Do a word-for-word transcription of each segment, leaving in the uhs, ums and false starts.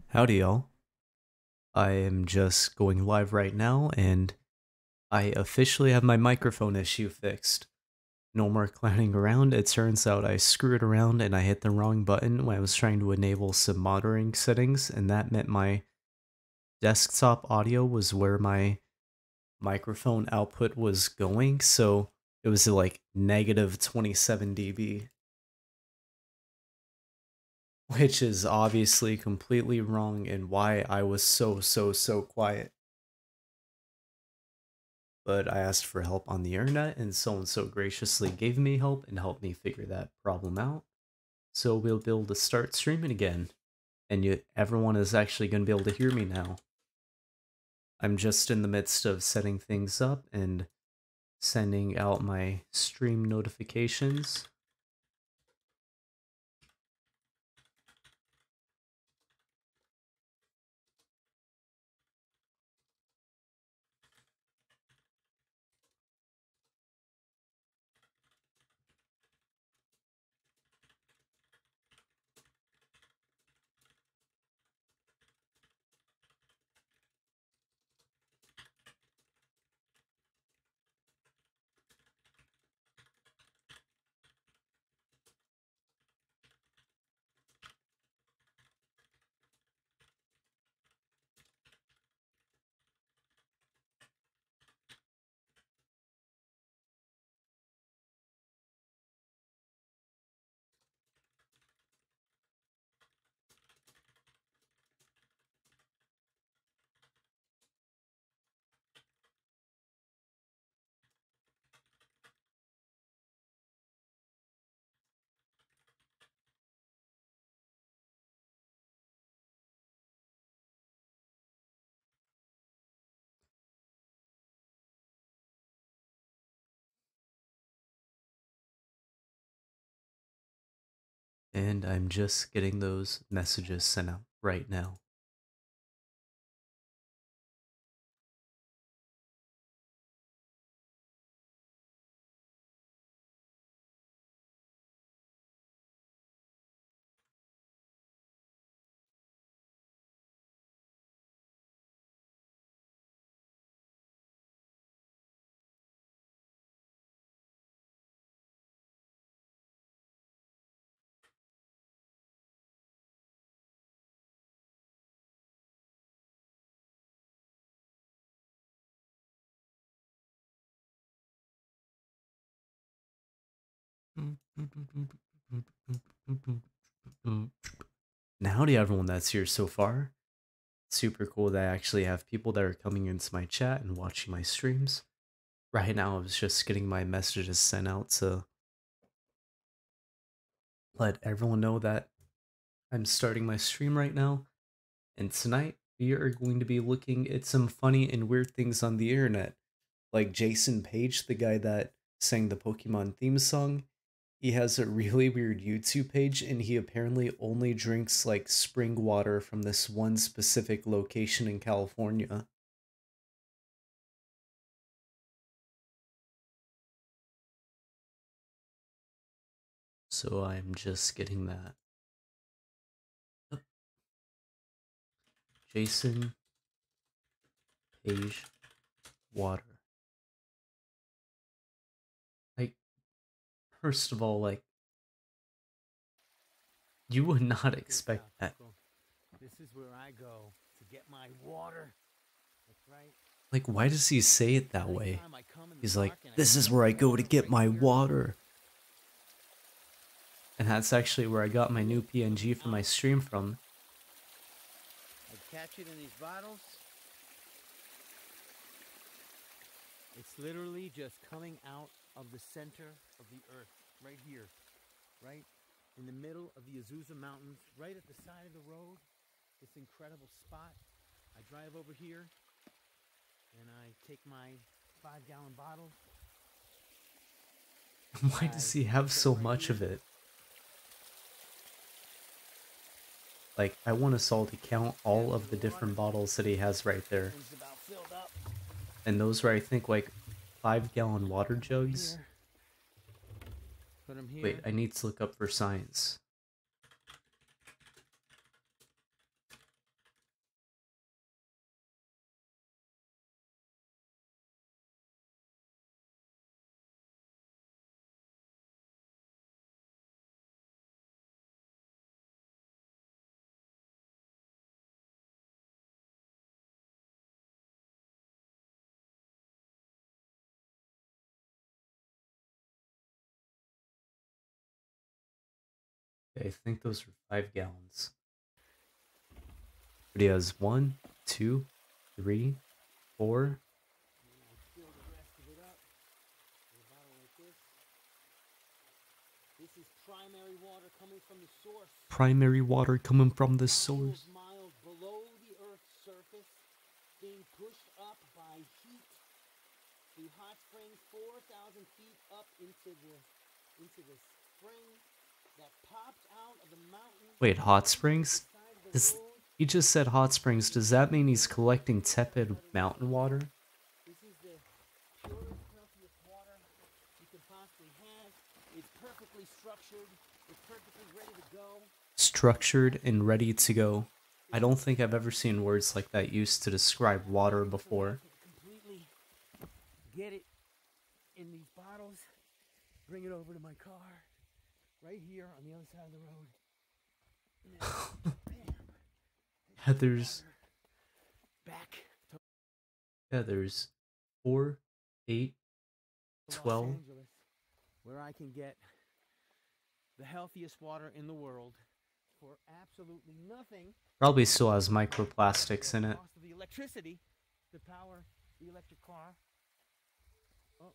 Howdy, y'all. I am just going live right now, and I officially have my microphone issue fixed. No more clowning around. It turns out I screwed around and I hit the wrong button when I was trying to enable some monitoring settings, and that meant my desktop audio was where my microphone output was going, so it was like negative twenty-seven dB, which is obviously completely wrong and why I was so, so, so quiet. But I asked for help on the internet, and someone so graciously gave me help and helped me figure that problem out. So we'll be able to start streaming again, and you, everyone is actually going to be able to hear me now. I'm just in the midst of setting things up and sending out my stream notifications. And I'm just getting those messages sent out right now. Now, howdy everyone that's here so far. Super cool that I actually have people that are coming into my chat and watching my streams. Right now, I was just getting my messages sent out to let everyone know that I'm starting my stream right now. And tonight, we are going to be looking at some funny and weird things on the internet. Like Jason Page, the guy that sang the Pokemon theme song. He has a really weird YouTube page, and he apparently only drinks like spring water from this one specific location in California. So I'm just getting that. Jason Page water. Like, first of all, like, you would not expect that. This is where I go to get my water. That's right. Like, why does he say it that way? He's like, this is where I go to get my water. And that's actually where I got my new P N G for my stream from. I catch it in these bottles. It's literally just coming out of the center of the earth, right here, right in the middle of the Azusa Mountains, right at the side of the road. This incredible spot. I drive over here, and I take my five-gallon bottle. Why does he have so much of it? Like, I want us all to count all of the different bottles that he has right there. And those are, I think, like five gallon water jugs. Wait, I need to look up for science. Okay, I think those are five gallons. But he has one, two, three, four. Fill the rest of it up in a bottle like this. This is primary water coming from the source. Primary water coming from the Miles, source. miles below the Earth's surface, being pushed up by heat through hot springs, four thousand feet up into the into the spring that popped out of the mountain Wait, hot right here at the springs? side of the Does road. he just said hot springs? Does that mean he's collecting tepid mountain water? This is the purest, healthiest water you can possibly have. It's perfectly structured. It's perfectly ready to go. Structured and ready to go. I don't think I've ever seen words like that used to describe water before. Completely get it in these bottles, bring it over to my car, right here on the other side of the road. And then, bam, Heather's back to Heather's four, eight, Los twelve. Angeles, where I can get the healthiest water in the world for absolutely nothing. Probably still has microplastics in it. Cost of the electricity to power the electric car. Oh,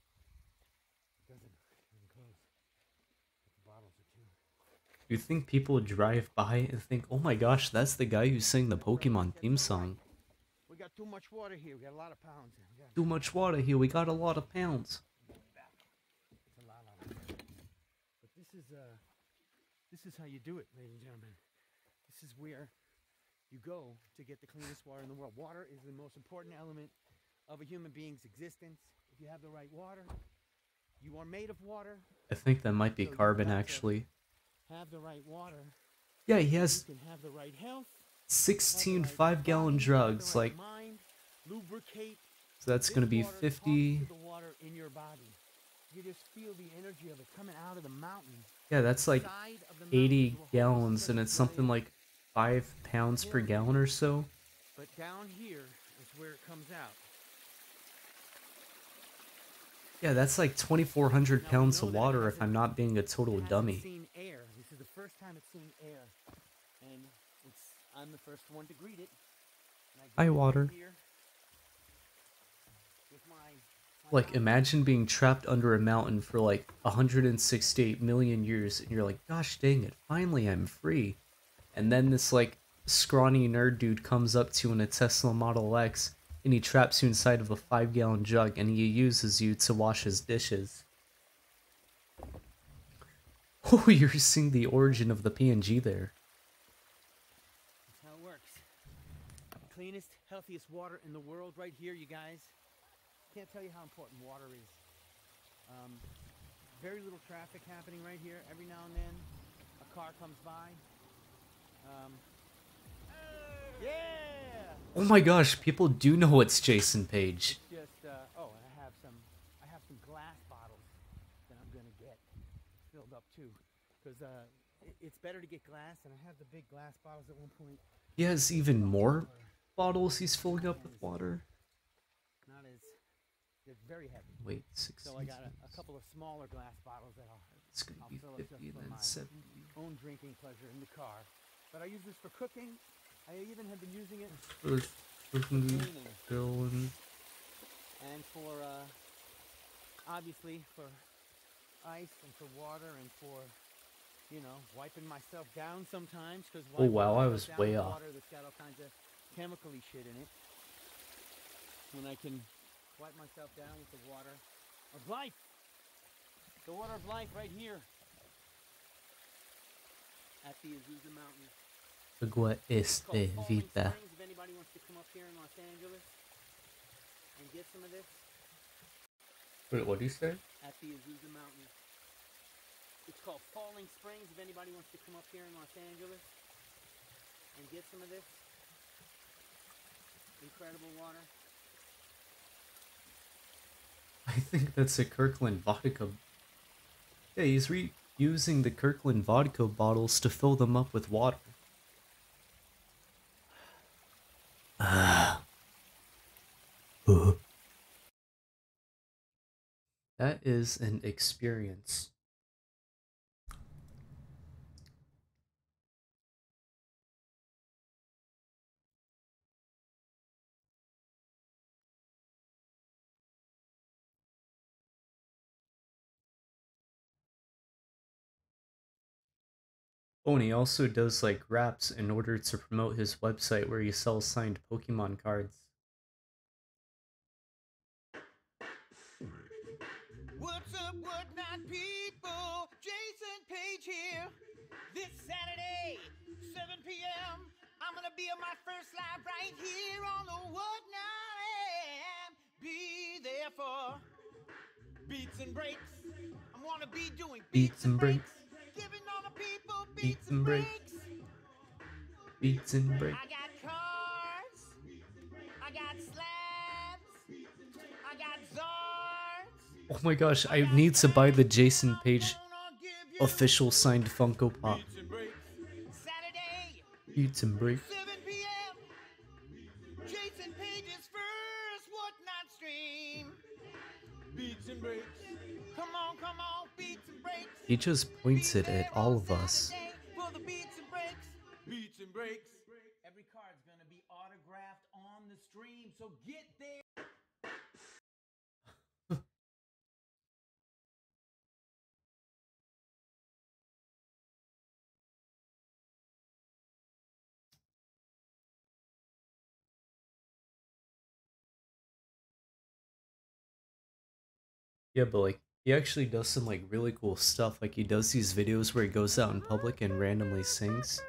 it doesn't even close. The bottles are too. You think people drive by and think, oh my gosh, that's the guy who sang the Pokemon theme song. We got too much water here. We got a lot of pounds. We got Too much water here, we got a lot of pounds. It's a lot of it. But this is uh this is how you do it, ladies and gentlemen. This is where you go to get the cleanest water in the world. Water is the most important element of a human being's existence. If you have the right water, you are made of water. I think that might be So carbon, you've got to actually. Have the right water. Yeah, he You has can have the right health. sixteen five-gallon jugs, like, Mind, lubricate. so that's gonna be This water fifty. talks to the water in your body. You just feel the energy of it coming out of the mountain. Yeah, that's like Side of the mountain eighty to a whole gallons, set and of it's something giant like five pounds per gallon or so. But down here is where it comes out. Yeah, that's like twenty-four hundred Now, we pounds know of that it water if hasn't- I'm not being a total it hasn't dummy. seen air. This is the first time it's seen air, and it's I'm the first one to greet it. And I Hi, greet it water. right here with my, my Like, bottle. imagine being trapped under a mountain for like one hundred sixty-eight million years, and you're like, gosh dang it, finally I'm free. And then this, like, scrawny nerd dude comes up to you in a Tesla Model X, and he traps you inside of a five gallon jug, and he uses you to wash his dishes. Oh, you're seeing the origin of the P N G there. That's how it works. Cleanest, healthiest water in the world right here, you guys. Can't tell you how important water is. Um, very little traffic happening right here. Every now and then, a car comes by. Um, yeah! Oh my gosh, people do know it's Jason Page. It's just, uh, oh, and I have some, I have some glass bottles that I'm gonna get filled up too, because uh, it, it's better to get glass, and I have the big glass bottles at one point. He has even more bottles he's filling up with water. Not as, they're very heavy. Wait, sixteen. So I got a, a couple of smaller glass bottles that I'll, It's gonna I'll be fill up just fifty and for then my seventy. own drinking pleasure in the car. But I use this for cooking. I even have been using it For cooking, cleaning. filling. And for, uh, obviously, for ice and for water and for, you know, wiping myself down sometimes. Cause Oh, wow, I was way off. Water that's got all kinds of chemical-y shit in it. When I can wipe myself down with the water of life. The water of life right here at the Azusa Mountain. Agua It's called este Falling vida. Springs, if anybody wants to come up here in Los Angeles and get some of this Wait, what do you say? at the Azusa Mountain. It's called Falling Springs, if anybody wants to come up here in Los Angeles and get some of this incredible water. I think that's a Kirkland vodka. Yeah, he's reusing the Kirkland vodka bottles to fill them up with water. Ah. Uh. That is an experience. Oh, and he also does like raps in order to promote his website where he sells signed Pokemon cards. What's up, what not, people? Jason Page here. This Saturday, seven p m, I'm gonna be on my first live right here on the What Not and be there for beats and breaks. I'm gonna be doing beats, Beats and and breaks, breaks. giving all the people beats Beats and and breaks. breaks. Beats and breaks. I got cards, I got slabs, I got zards. Oh my gosh, I need to buy the Jason Page official signed Funko Pop. Beats and breaks. Saturday, Beats and breaks. seven p m Jason Page's first What Not stream. Beats and breaks. Come on, come on, beats and breaks. He just points it at all of us. For the beats and breaks. Beats and breaks. Every card's gonna be autographed on the stream, so get there. Yeah, but like, he actually does some like really cool stuff. Like, he does these videos where he goes out in public and randomly sings.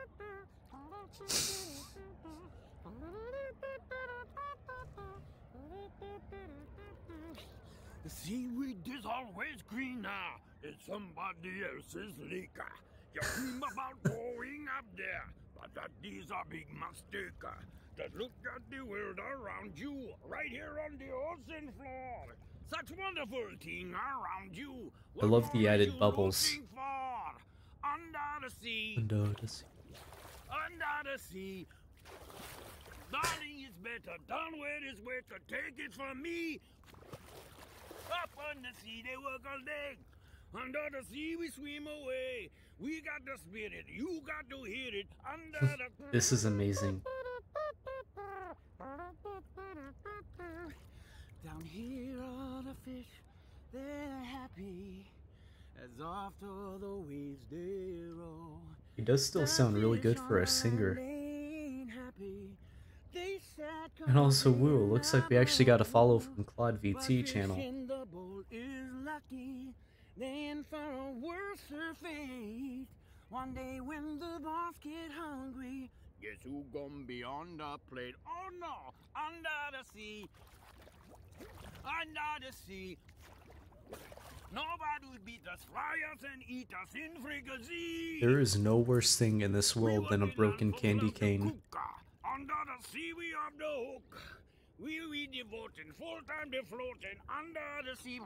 The seaweed is always greener. It's somebody else's liquor. You dream about going up there, but that these are big mistake. Just look at the world around you, right here on the ocean floor. Such wonderful thing around you. I love the added bubbles. Under the sea. Under the sea. Under the sea. Darling is better. Down where is wetter. Take it from me. Up on the sea, they work all day. Under the sea, we swim away. We got the spirit. You got to hear it. Under the... This is amazing. Down here, all the fish, they're happy. As after the waves they roll. He does still sound really good for a singer. And also, woo, looks like we actually got a follow from Claude V T channel. Then for a worse fate, one day when the boss get hungry, guess who gonna be on the plate? Oh no, under the sea, under the sea. Nobody will beat us, fry us and eat us in fricassee. There is no worse thing in this world than a broken candy cane. Under the sea we have the hook. We we devoting full time to floating under the sea.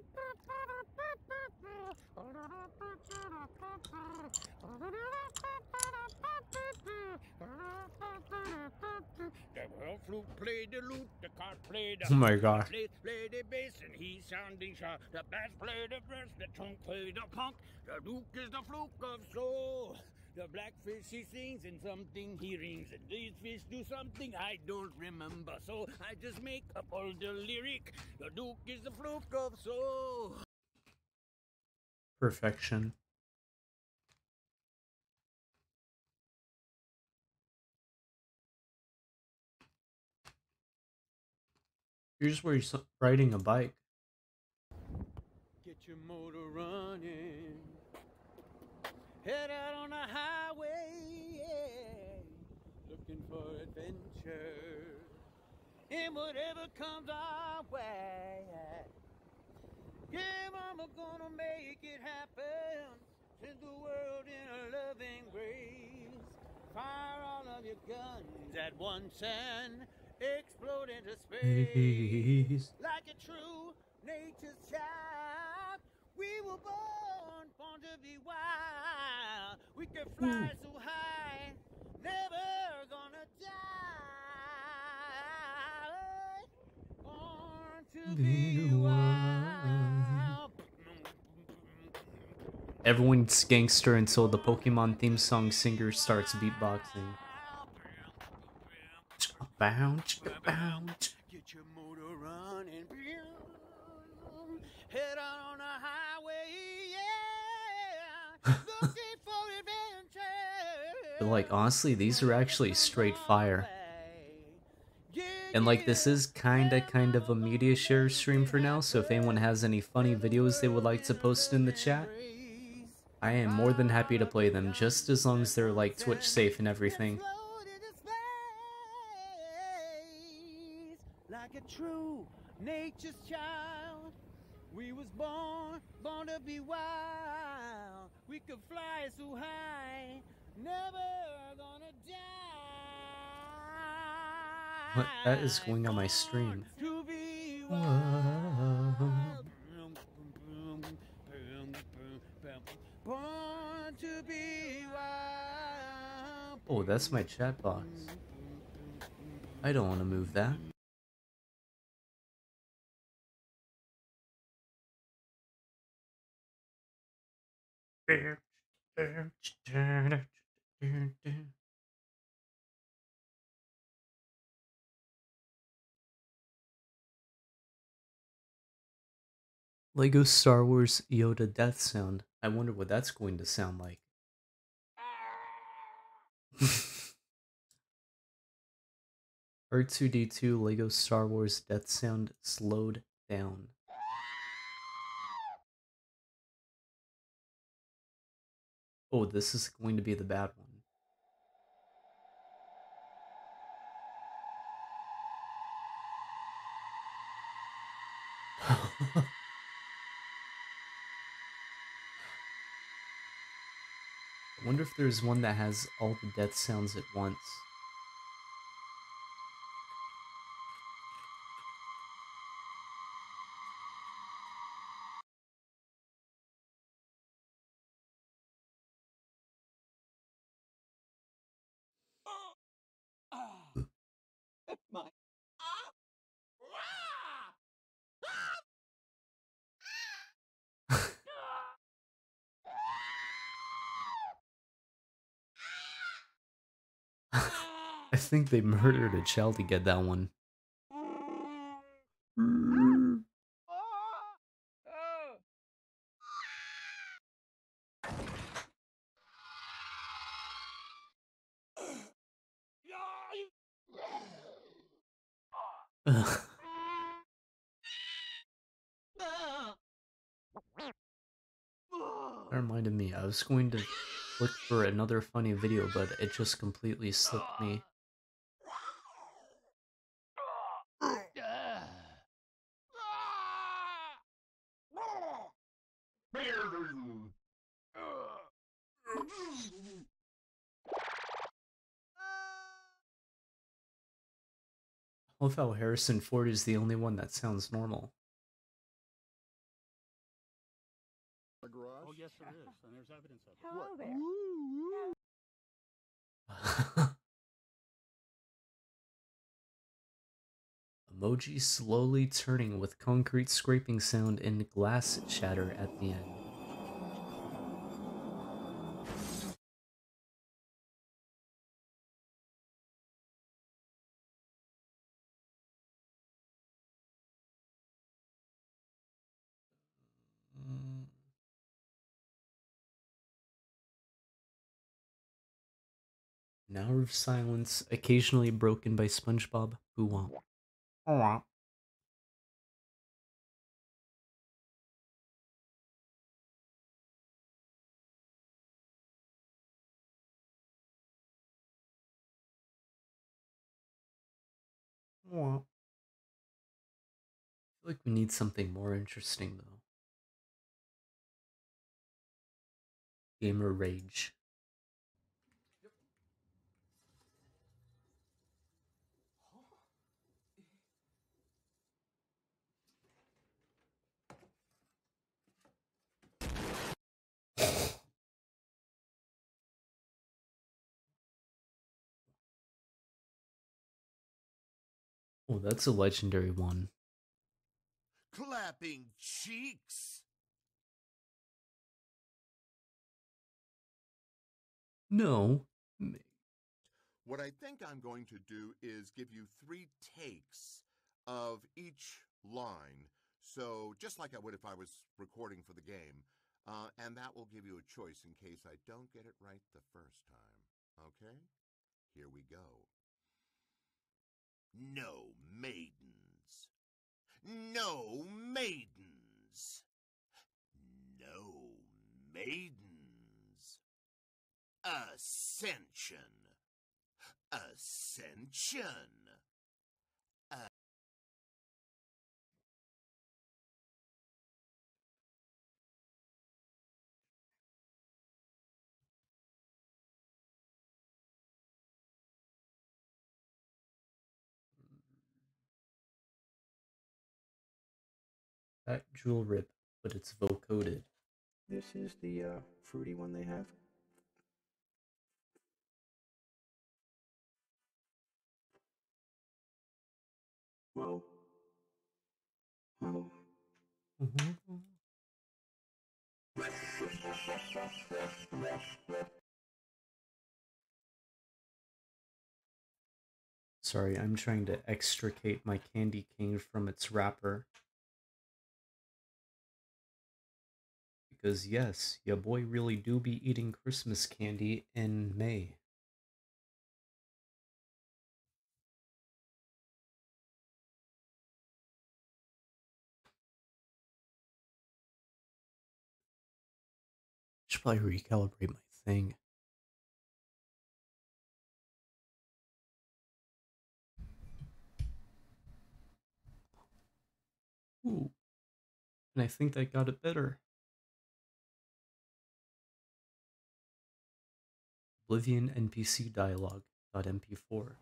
The world flute play the lute, the cart play the Oh my god. play, play the bass and he's sounding sharp. The bass play the verse, the trunk play the punk. The duke is the fluke of soul. The blackfish he sings and something he rings, and these fish do something I don't remember, so I just make up all the lyric. The duke is the fluke of soul. Perfection. Here's where he's riding a bike. Get your motor running. Head out on a highway, yeah. Looking for adventure. And whatever comes our way. Yeah, mama gonna make it happen. Send the world in a loving grace. Fire all of your guns at once and explode into space. Like a true nature's child, we were born, born to be wild. We can fly so high, never gonna die. Born to be wild. Everyone's gangster until the Pokemon theme song singer starts beatboxing. Bounce, bounce. Get your motor running. Head out on a highway, yeah. Looking for adventure. But like honestly, these are actually straight fire. And like this is kinda kind of a media share stream for now, so if anyone has any funny videos they would like to post in the chat, I am more than happy to play them, just as long as they're like Twitch safe and everything. Like a true nature's child, we was born, born to be wild. We could fly so high, never gonna die. What? That is going on my stream. To be wild. Born to be wild. Oh, that's my chat box. I don't want to move that. Lego Star Wars Yoda death sound. I wonder what that's going to sound like. R two D two Lego Star Wars death sound slowed down. Oh, this is going to be the bad one. I wonder if there's one that has all the death sounds at once. My. I think they murdered a child to get that one. Ugh. That reminded me, I was going to look for another funny video, but it just completely slipped me. I love how Harrison Ford is the only one that sounds normal. A garage? Oh, yes, there is, and there's evidence of it. Hello What? there. Emoji slowly turning with concrete scraping sound and glass shatter at the end. Mm. An hour of silence, occasionally broken by SpongeBob. Boo-womp. I feel like we need something more interesting, though. Gamer rage. Oh, that's a legendary one. Clapping cheeks. No. What I think I'm going to do is give you three takes of each line. So just like I would if I was recording for the game. Uh, and that will give you a choice in case I don't get it right the first time. Okay, here we go. No maidens. No maidens. No maidens. Ascension. Ascension. Uh, That jewel rip, but it's vocoded. This is the uh, fruity one they have. Well, well. Mm-hmm. Sorry, I'm trying to extricate my candy cane from its wrapper. Because yes, your boy really do be eating Christmas candy in May. Should probably recalibrate my thing. Ooh. And I think that got it better. Oblivion N P C dialogue M P four.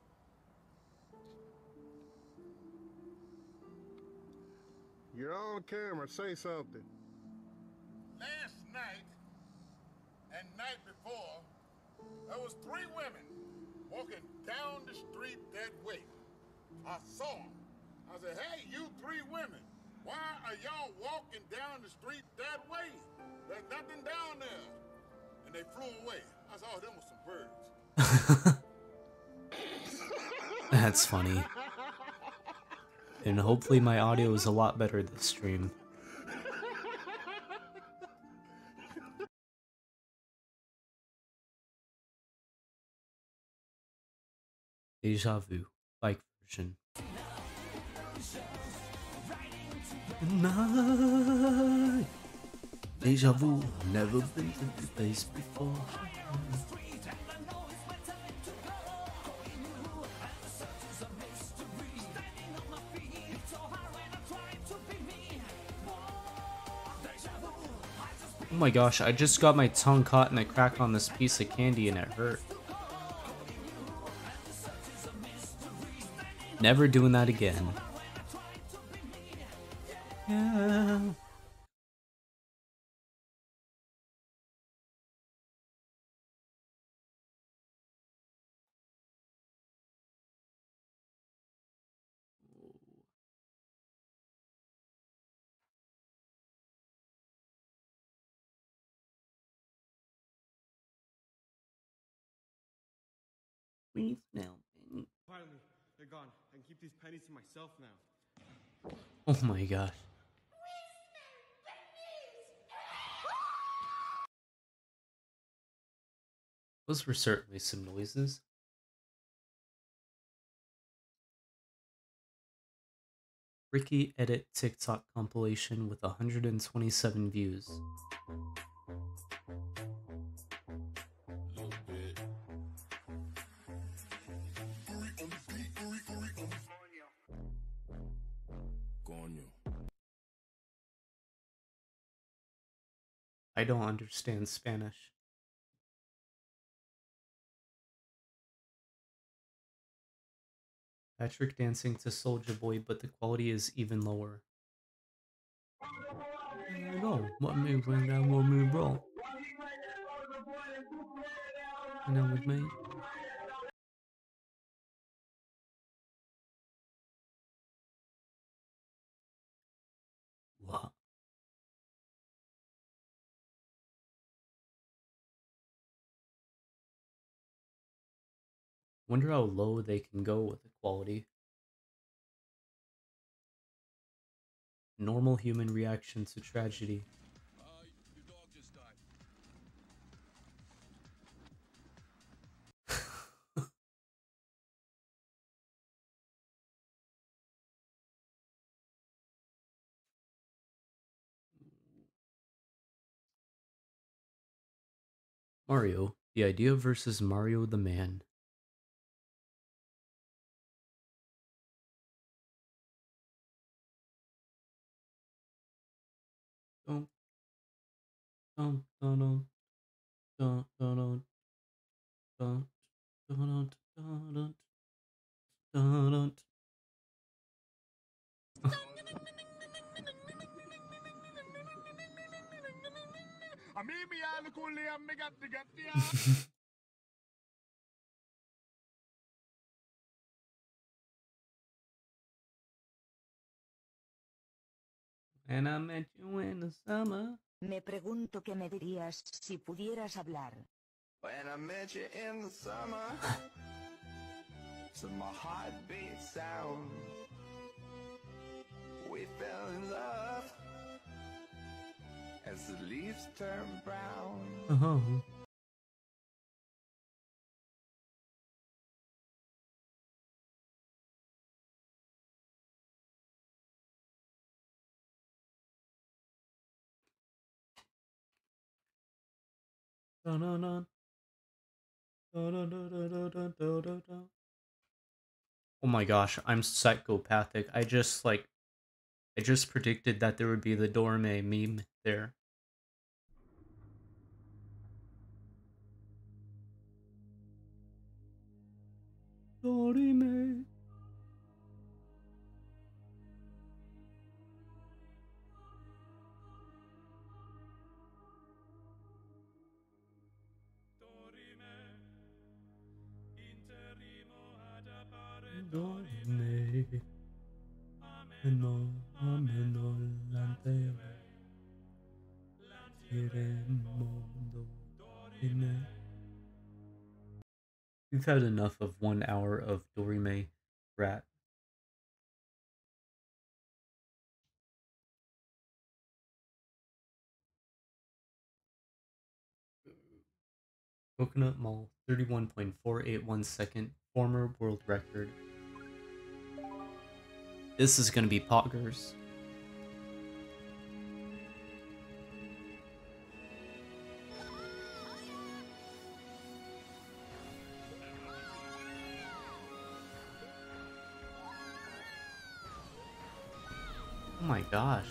You're on camera. Say something. Last night and night before, there was three women walking down the street that way. I saw them. I said, hey, you three women, why are y'all walking down the street that way? There's nothing down there. And they flew away. I saw, oh, them was some birds. That's funny. And hopefully my audio is a lot better this stream. Deja Vu, bike version. Night. Deja vu, never been to this place before. Oh my gosh, I just got my tongue caught in a crack on this piece of candy and it hurt. Never doing that again. Yeah. Please now. Finally, they're gone. I can keep these pennies to myself now. Oh my gosh. Those were certainly some noises. Ricky Edit TikTok compilation with one hundred twenty-seven views. I don't understand Spanish. Patrick dancing to Soulja Boy, but the quality is even lower. No, what me bring that what me bro? And then with me. What? Wonder how low they can go with the quality. Normal human reaction to tragedy. Mario, the idea versus Mario the man. Dun, dun, dun, dun, dun, dun, dun, dun, dun, dun, dun, dun, dun. And I met you in the summer. Me pregunto qué me dirías si pudieras hablar. When I met you in the summer, to my heartbeat sound, we fell in love as the leaves turn brown. Uh-huh. Dun, dun, dun. Dun, dun, dun, dun, dun, dun, dun, dun, dun. Oh my gosh, I'm psychopathic. I just like I just predicted that there would be the Dorme meme there. Dorime. Dorime. No, ameno lante. We've had enough of one hour of Dorime rat. Coconut Mall, thirty-one point four eight one second, former world record. This is gonna be poggers. Oh my gosh.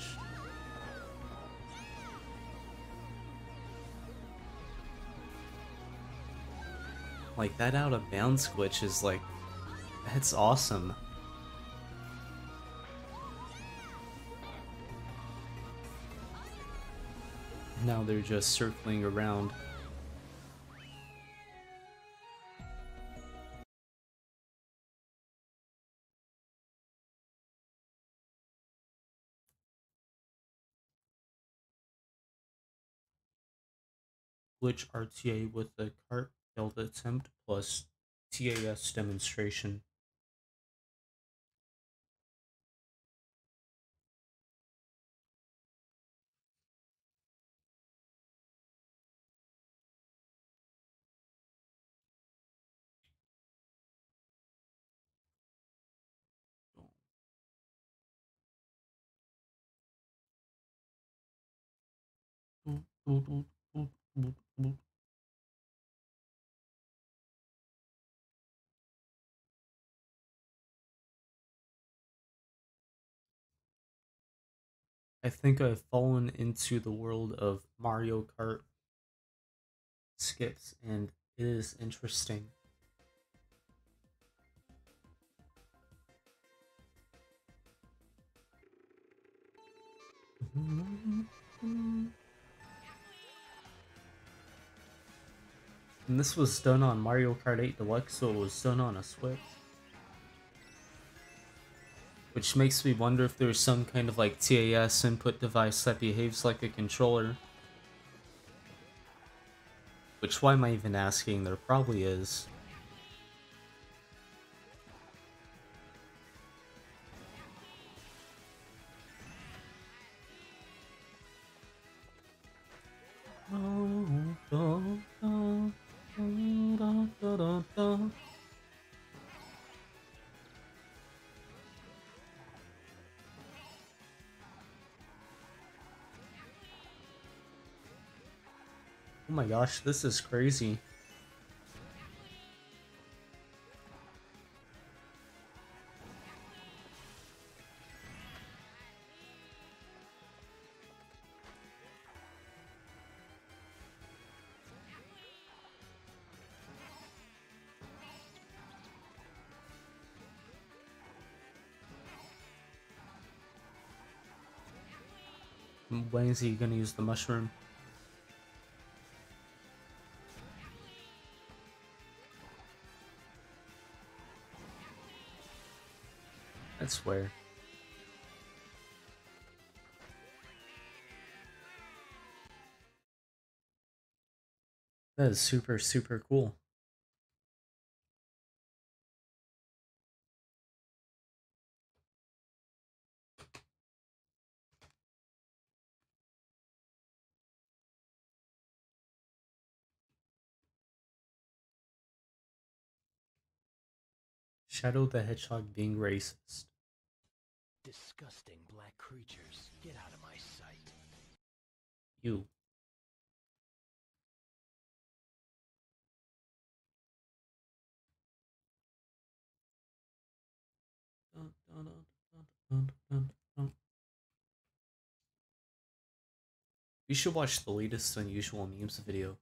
Like, that out of bounds glitch is like, that's awesome. Now they're just circling around. Glitch R T A with the cart delta attempt plus T A S demonstration. I think I've fallen into the world of Mario Kart skips, and it is interesting. And this was done on Mario Kart eight Deluxe, so it was done on a Switch. Which makes me wonder if there's some kind of like T A S input device that behaves like a controller. Which, why am I even asking? There probably is. Oh my gosh, this is crazy. When is he gonna use the mushroom? I swear. That is super, super cool. Shadow the Hedgehog being racist. Disgusting black creatures. Get out of my sight. You. Dun, dun, dun, dun, dun, dun, dun. You should watch the latest Unusual Memes video.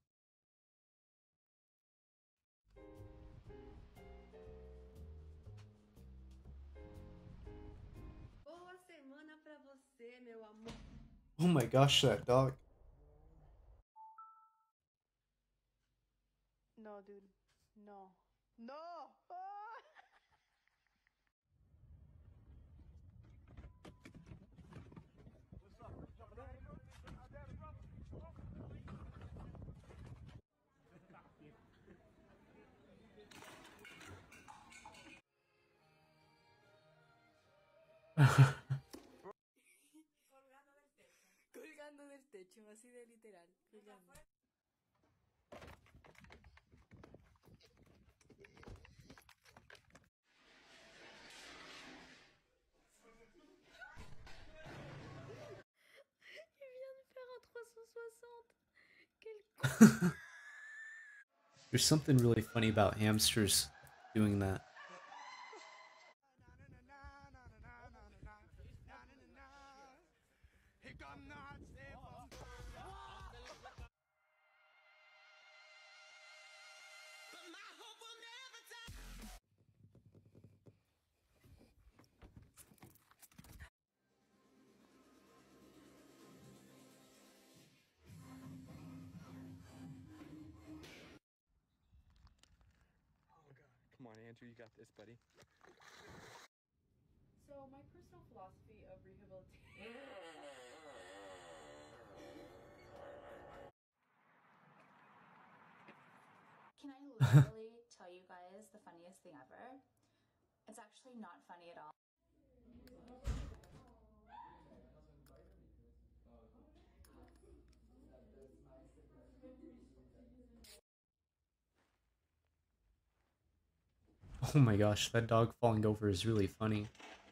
Boa semana pra você, meu amor. Oh my gosh, that dog. No, dude. No. No! Ah! Colgando del techo, así de literal. Colgando. Il vient de faire un trois cent soixante. Quel There's something really funny about hamsters doing that. Come on, Andrew, you got this, buddy. So, my personal philosophy of rehabilitation. Can I literally tell you guys the funniest thing ever? It's actually not funny at all. Oh my gosh, that dog falling over is really funny.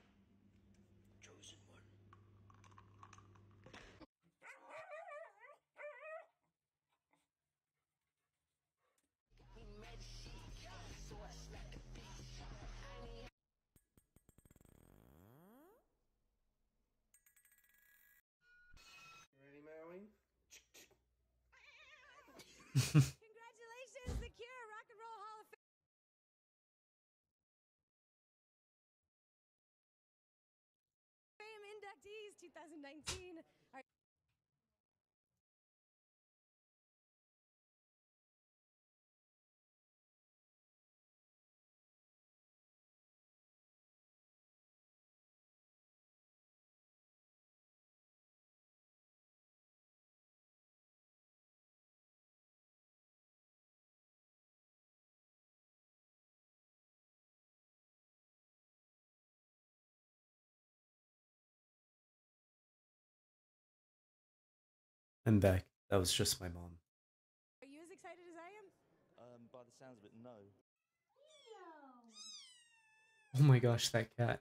Ready, Maui? Congratulations, The Cure, Rock and Roll Hall of Fame inductees twenty nineteen. Are I'm back. That was just my mom. Are you as excited as I am? Um, by the sounds of it, no. Oh my gosh, that cat.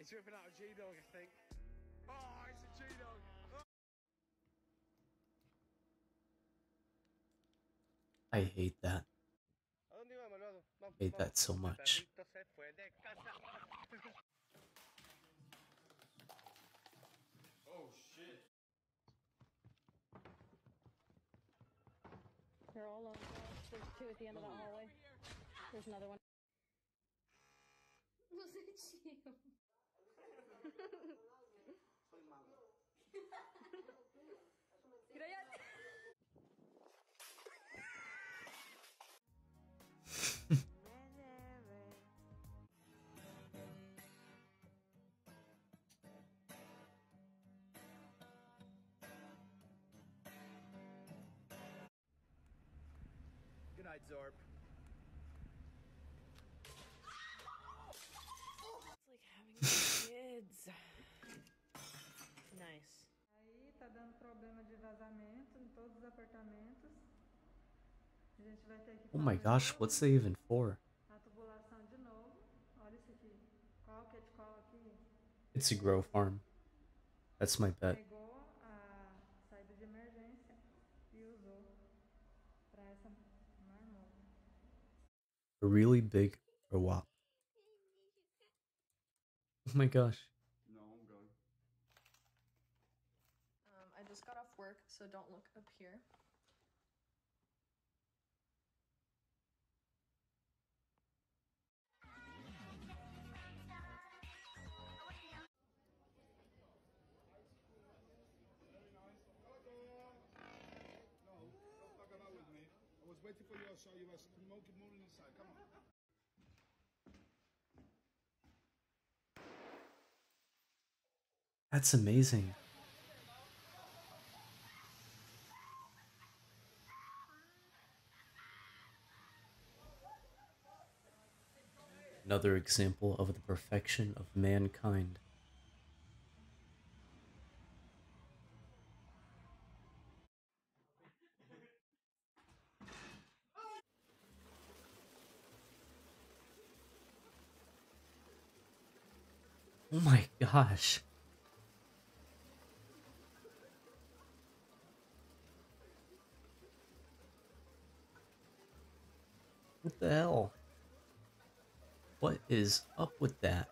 He's ripping out a G-Dog, I think. Oh, it's a G-Dog. Oh. I hate that. Hate that so much. Oh, shit. They're all on. There's two at the end of the hallway. There's another one. Was it you? Good night, Zorp. It's like having kids. Nice. Aí tá dando problema de vazamento em todos os apartamentos. A gente vai ter que Oh my gosh, what's that even for? a tubulação de novo. Olha isso aqui. Qual que é de qual aqui? It's a grow farm. That's my bet. Pegou a saída de emergência e usou para essa marmota. A really big grow up. Oh my gosh. No, I'm going. Um, I just got off work, so don't look up here. I was waiting for you outside. You were smoking moving inside. Come on. That's amazing. Another example of the perfection of mankind. Oh my gosh. What the hell? What is up with that?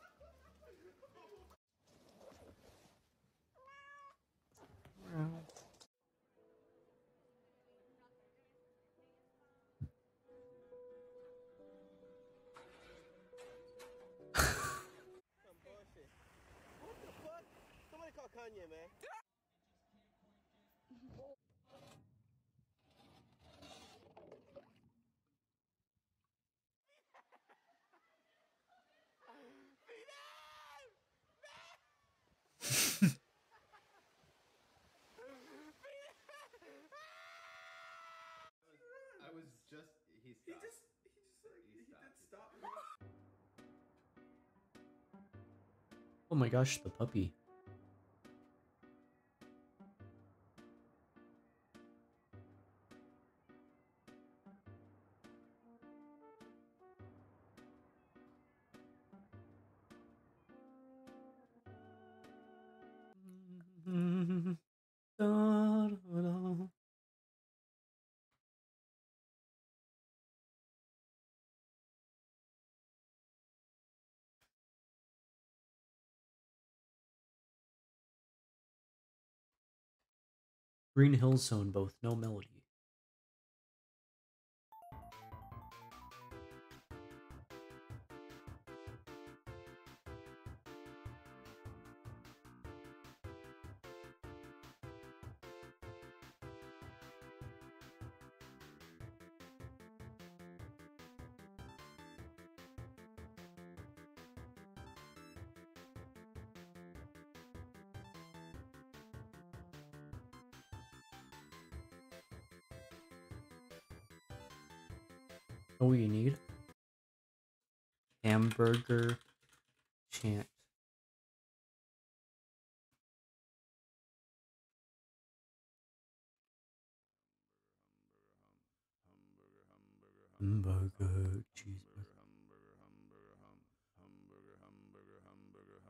What the fuck? Somebody call Kanye, man. I was just. He stopped. He just. He just like. He, he did stop. Oh my gosh, the puppy. Da, da, da. Green Hill Zone, both no melody. Know what you need? Hamburger chant. Hamburger, cheeseburger.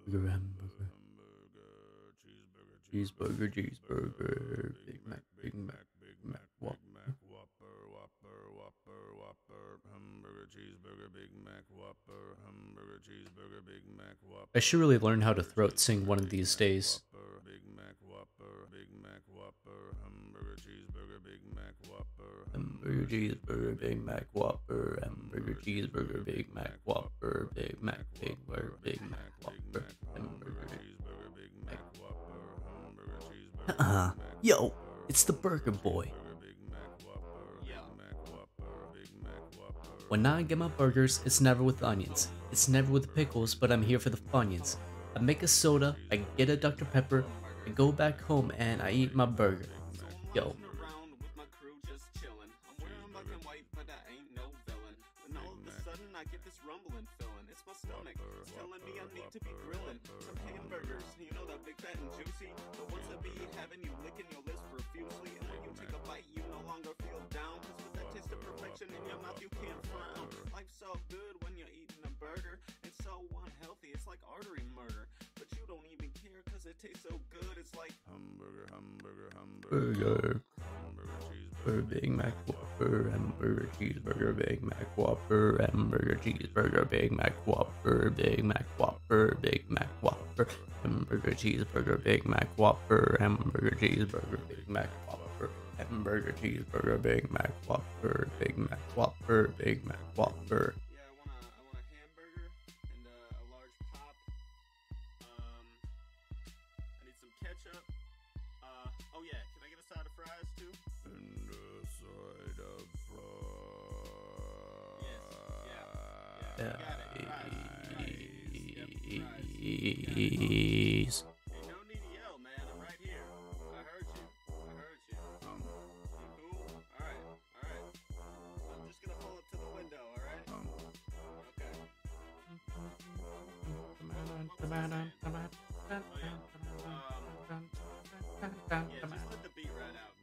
Burger, hamburger. Cheeseburger, cheeseburger. Big Mac, Big Mac, Big Mac, Whopper. Whopper, Whopper, Whopper, Whopper, hamburger, cheeseburger, Big Mac, Whopper, hamburger, cheeseburger, Big Mac, Whopper. I should really learn how to throat sing one of these days. Big Mac, Whopper, Big Mac, Whopper, hamburger, cheeseburger, Big Mac, Whopper, Hamburger, cheeseburger, Big Mac, Whopper. Hamburger, cheeseburger, Big Mac, Whopper. Big Mac, Big Burger, Big Mac, Whopper. Hamburger, cheeseburger, Big Mac, Whopper. Uh-uh. Yo, it's the Burger Boy. When I get my burgers, it's never with onions. It's never with pickles, but I'm here for the Funyuns. I make a soda, I get a Doctor Pepper, I go back home and I eat my burger. Yo. I get this rumbling feeling. It's my stomach. It's telling me I need to be grilling some hamburgers. You know that big fat and juicy, the ones that be having you licking your lips profusely. And when you take a bite, you no longer feel down. Cause with that taste of perfection in your mouth, you can't frown. Life's so good when you're eating a burger. It's so unhealthy, it's like artery murder. But you don't even care cause it tastes so good. It's like hamburger, hamburger, hamburger. Burger. Hamburger, Big Mac, Whopper. Hamburger, cheeseburger, Big Mac, Whopper. Hamburger, cheeseburger, Big Mac, Whopper. Big Mac, Whopper. Big Mac, Whopper. Hamburger, cheeseburger, Big Mac, Whopper. Hamburger, cheeseburger, Big Mac, Whopper. Hamburger, cheeseburger, Big Mac, Whopper. Big Mac, Whopper. Big Mac, Whopper. yeah, I want a, I want a hamburger and uh, a large pop. Um, I need some ketchup. Uh, oh yeah, can I get a side of fries too? And a side of fries. Yes, yeah, yeah. Got it. Fries, fries. Yep, fries. Please. Hey, no need to yell, man. I'm right here. I heard you. I heard you. Um, you cool? All right, all right. I'm just gonna pull up to the window. All right. Okay. Um, yeah, just let the beat ride out.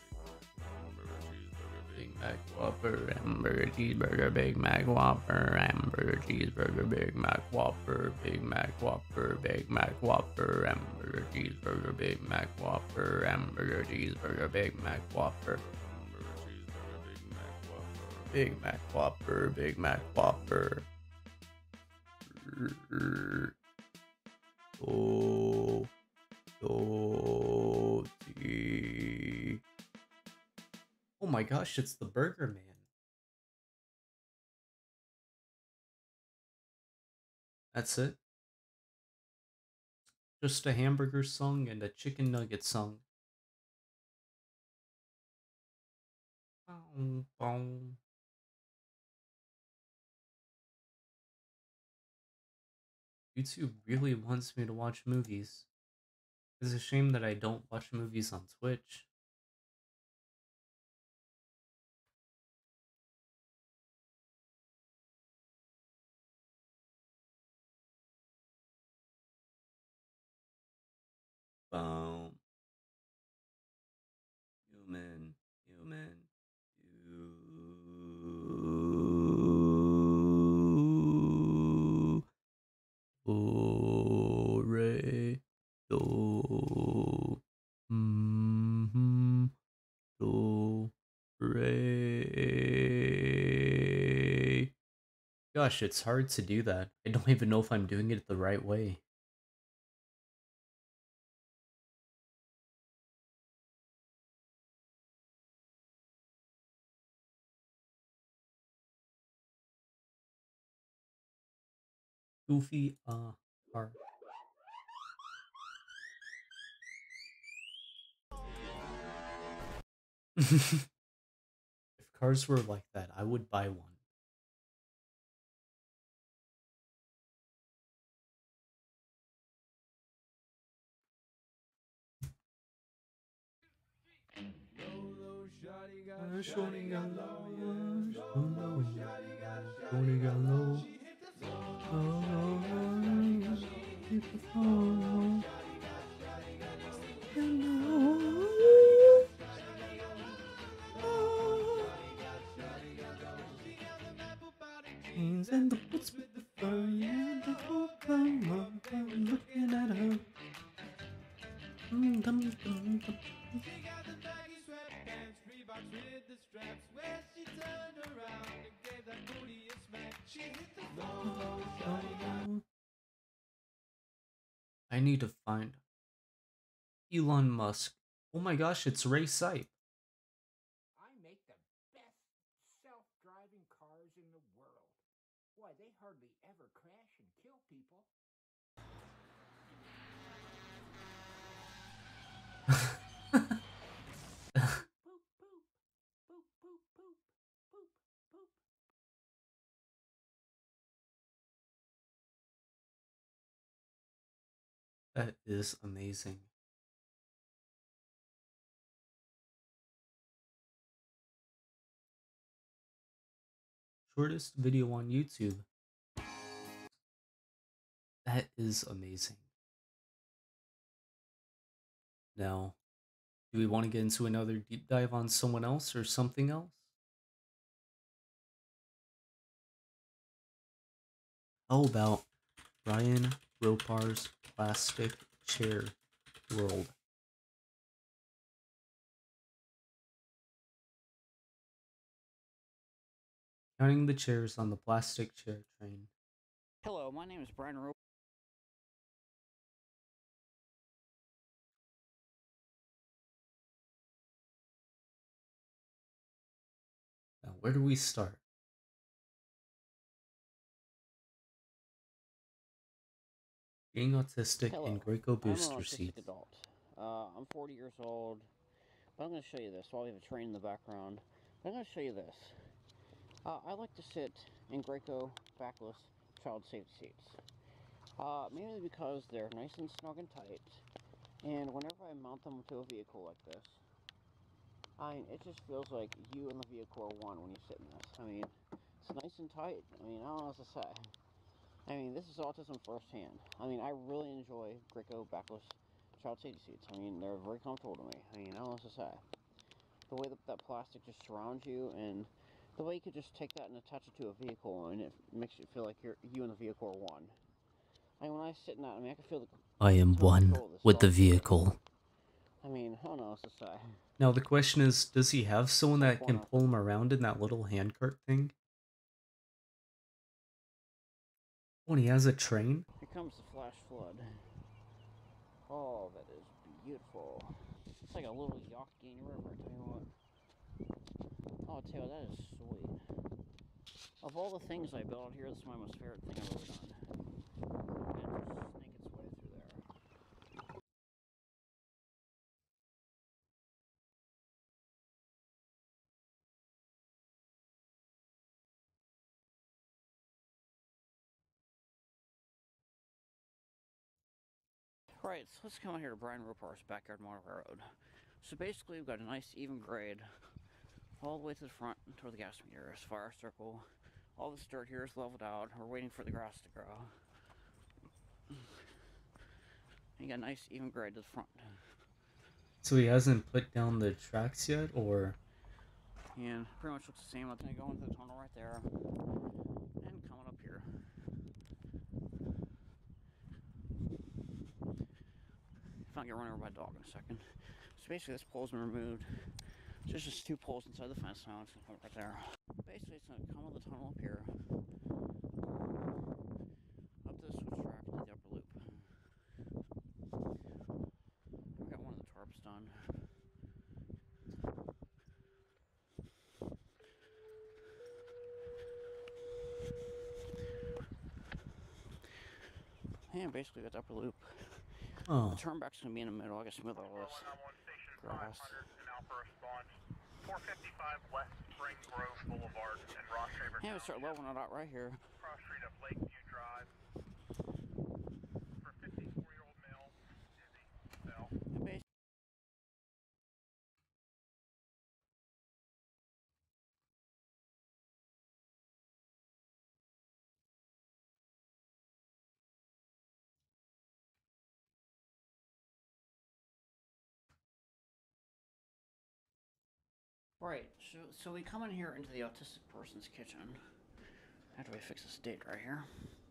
Big Mac Whopper, hamburger, cheeseburger, Big Mac Whopper, hamburger, cheeseburger, Big Mac Whopper, Big Mac Whopper, Big Mac Whopper, hamburger, cheeseburger, Big Mac Whopper, hamburger, cheeseburger, Big Mac Whopper, Big Mac Whopper, Big Mac Whopper. Oh, oh, gee. Oh my gosh, it's the Burger Man. That's it. Just a hamburger song and a chicken nugget song. Boom, boom. YouTube really wants me to watch movies. It's a shame that I don't watch movies on Twitch. Boom. Human, human, you. Oh, Ray. Do. Mm-hmm. Do. Ray. Gosh, it's hard to do that. I don't even know if I'm doing it the right way. Goofy, uh, are. If cars were like that, I would buy one. Shorty got low, shorty got low. Keep the phone. Jeans and the boots with the fur, yeah, the whole come on, come look I need to find Elon Musk. Oh my gosh, it's Ray Sipe. I make the best self-driving cars in the world. Why, they hardly ever crash and kill people. Poop, poop, poop, poop, poop, poop, poop. That is amazing. Shortest video on YouTube. That is amazing. Now, do we want to get into another deep dive on someone else or something else? How about Ryan Ropar's Plastic Chair World? Counting the chairs on the plastic chair train. Hello, my name is Brian Rope. Now, where do we start? Being autistic Hello, and Graco I'm an booster autistic seats. adult. Uh, I'm forty years old, but I'm going to show you this while we have a train in the background. But I'm going to show you this. Uh, I like to sit in Graco backless child safety seats. Uh, mainly because they're nice and snug and tight, and whenever I mount them to a vehicle like this, I mean, it just feels like you and the vehicle are one when you sit in this. I mean, it's nice and tight. I mean, I don't know what to say. I mean, this is autism firsthand. I mean, I really enjoy Graco backless child safety seats. I mean, they're very comfortable to me. I mean, I don't know what to say. The way that that plastic just surrounds you, and the way you could just take that and attach it to a vehicle, and it makes you feel like you're you and the vehicle are one. I mean, when I sit in that, I mean, I can feel the I am one with the vehicle. I mean, I don't know what to say. Now the question is, does he have someone that can pull him around in that little handcart thing? Oh, and he has a train? Here comes the flash flood. Oh, that is beautiful. It's like a little Yachting river, I tell you what. Oh, I'll tell you, that is sweet. Of all the things I built out here, this is my most favorite thing I've ever done. And just snake its way through there. Right, so let's come out here to Brian Ropar's Backyard Motor Road. So basically, we've got a nice even grade all the way to the front to where the gas meter is. Fire circle. All this dirt here is leveled out. We're waiting for the grass to grow. You got a nice even grade to the front. So he hasn't put down the tracks yet, or? And pretty much looks the same. I'm gonna go into the tunnel right there and coming up here. If I can get run over by a dog in a second. So basically, this pole's been removed. There's just two poles inside the fence now. It's gonna come right there. Basically, it's gonna come on the tunnel up here, up to the switch track to the upper loop. We got one of the tarps done. And basically, got the upper loop. Oh. The turn back's gonna be in the middle. I gotta smooth all this grass. four fifty-five West Spring Grove Boulevard in Ross Shaver. Yeah, we start leveling it out right here. Cross street up Lakeview Drive. For fifty-four-year-old male, Izzy Bell. Right, so, so we come in here into the autistic person's kitchen. After we fix this date right here.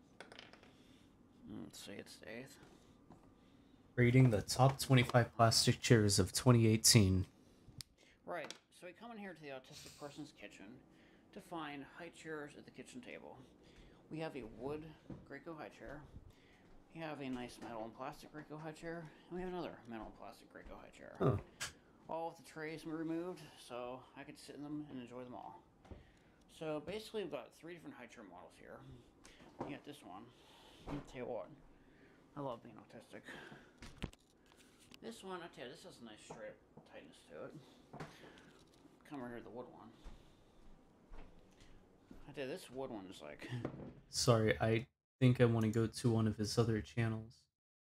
Let's see, it's the eighth. Rating the top twenty-five plastic chairs of twenty eighteen. Right, so we come in here to the autistic person's kitchen to find high chairs at the kitchen table. We have a wood Graco high chair. You have a nice metal and plastic Graco high chair, and we have another metal and plastic Graco high chair. Huh. All of the trays were removed, so I could sit in them and enjoy them all. So basically, we've got three different high chair models here. You got this one. I'll tell you what, I love being autistic. This one, I tell you, this has a nice straight tightness to it. Come over here to the wood one. I tell you, this wood one is like... Sorry, I think I want to go to one of his other channels.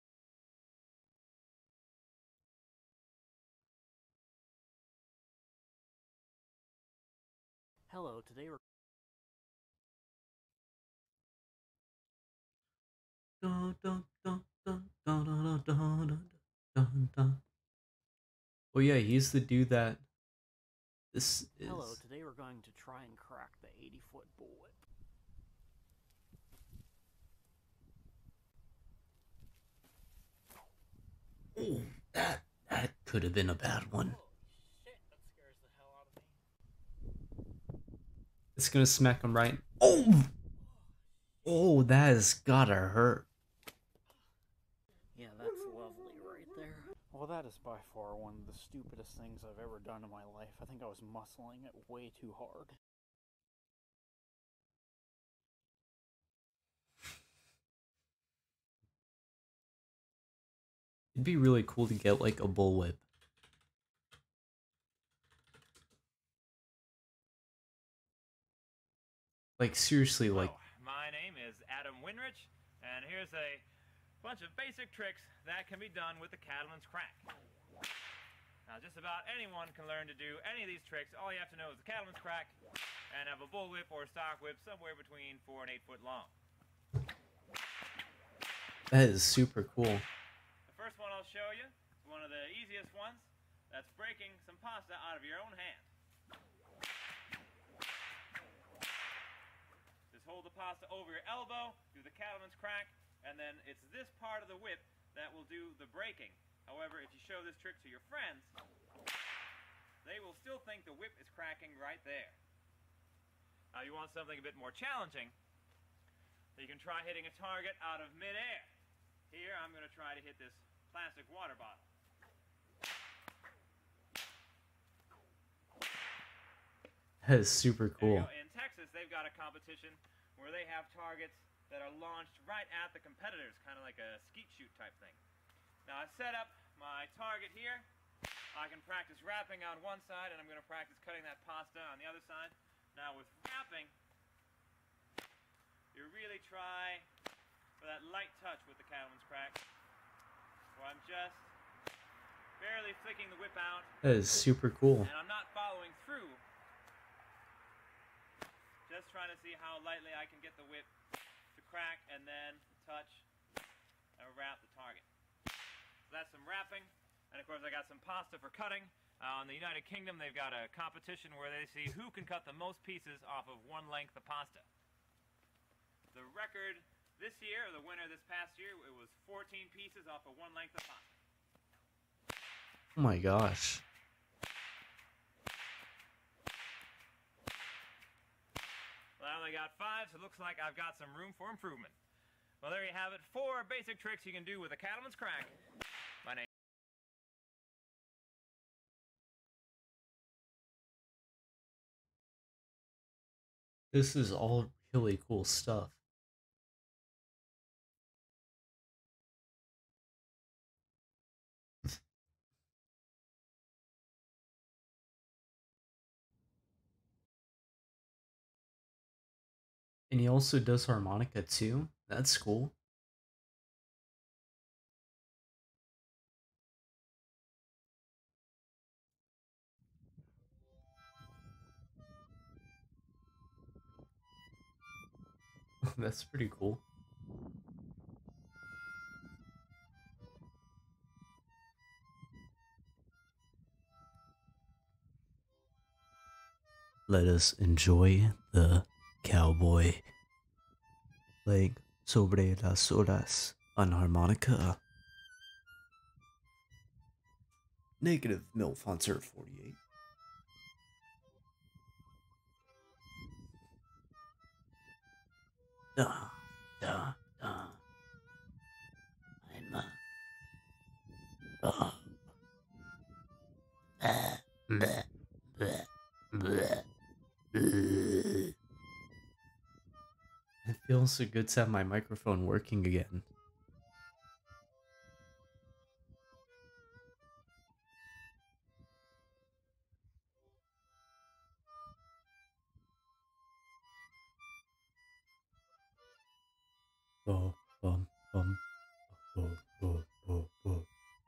Hello, today we're... Dun, dun, dun, dun, dun, dun, dun, dun, dun. Oh yeah, he's the dude that... This is... Hello, today we're going to try and crack the eighty foot bullwhip. Oh, that, that could have been a bad one. Shit, that scares the hell out of me. It's gonna smack him right... Oh! Oh, that has gotta hurt. Yeah, that's lovely right there. Well, that is by far one of the stupidest things I've ever done in my life. I think I was muscling it way too hard. It'd be really cool to get like a bullwhip. Like seriously, like... My name is Adam Winrich, and here's a bunch of basic tricks that can be done with the cattleman's crack. Now, just about anyone can learn to do any of these tricks. All you have to know is the cattleman's crack and have a bullwhip or a stock whip somewhere between four and eight foot long. That is super cool. The first one I'll show you is one of the easiest ones. That's breaking some pasta out of your own hand. Just hold the pasta over your elbow, do the cattleman's crack, and then it's this part of the whip that will do the breaking. However, if you show this trick to your friends, they will still think the whip is cracking right there. Now you want something a bit more challenging, so you can try hitting a target out of midair. Here, I'm going to try to hit this plastic water bottle. That is super cool. In Texas, they've got a competition where they have targets that are launched right at the competitors, kind of like a skeet shoot type thing. Now, I set up my target here. I can practice wrapping on one side, and I'm going to practice cutting that pasta on the other side. Now, with wrapping, you really try for that light touch with the cattleman's crack, where I'm just barely flicking the whip out. That is super cool. And I'm not following through. Just trying to see how lightly I can get the whip to crack and then touch and wrap the target. So that's some wrapping. And of course I got some pasta for cutting. Uh, in the United Kingdom they've got a competition where they see who can cut the most pieces off of one length of pasta. The record this year, or the winner this past year, it was fourteen pieces off of one length of pasta. Oh my gosh. Well, I only got five, so it looks like I've got some room for improvement. Well, there you have it. Four basic tricks you can do with a cattleman's crack. My name. This is all really cool stuff. And he also does harmonica too. That's cool. That's pretty cool. Let us enjoy the cowboy playing sobre las olas on harmonica. Negative MILF Hunter forty-eight. Da, da, da. It feels so good to have my microphone working again. Oh, bum, bum, oh, oh, oh, oh.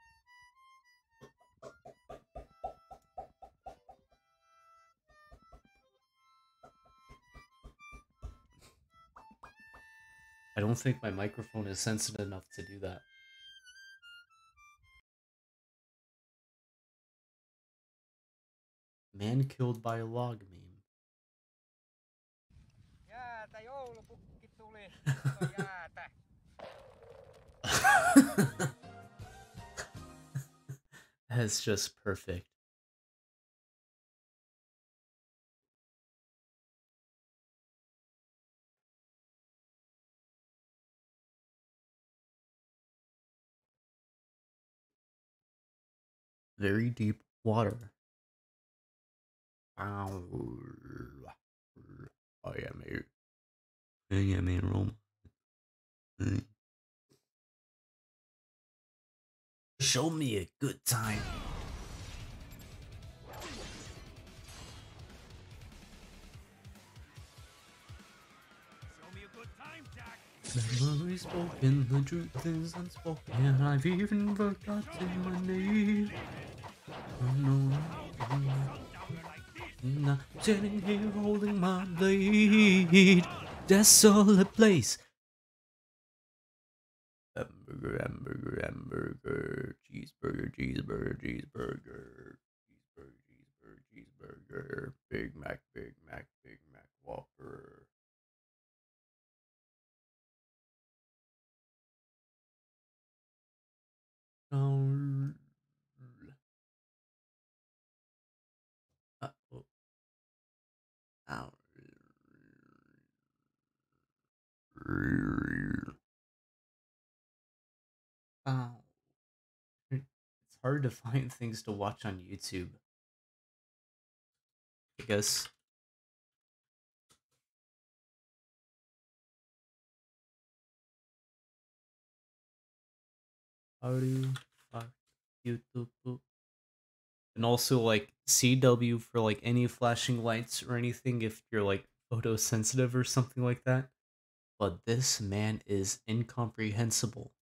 I don't think my microphone is sensitive enough to do that. Man killed by a log meme. That's just perfect. Very deep water. I am a I am a Roma. Show me a good time. Memories spoken, the truth is unspoken. I've even forgotten my name. Oh no, I'm sitting here holding my blade. Desolate place. Hamburger, hamburger, hamburger. Cheeseburger, cheeseburger, cheeseburger. Cheeseburger, cheeseburger, cheeseburger. Big Mac, Big Mac, Big Mac Whopper. Oh. Uh oh. Ow. Ow. It's hard to find things to watch on YouTube. I guess. How do you fuck YouTube? And also like C W for like any flashing lights or anything if you're like photosensitive or something like that. But this man is incomprehensible.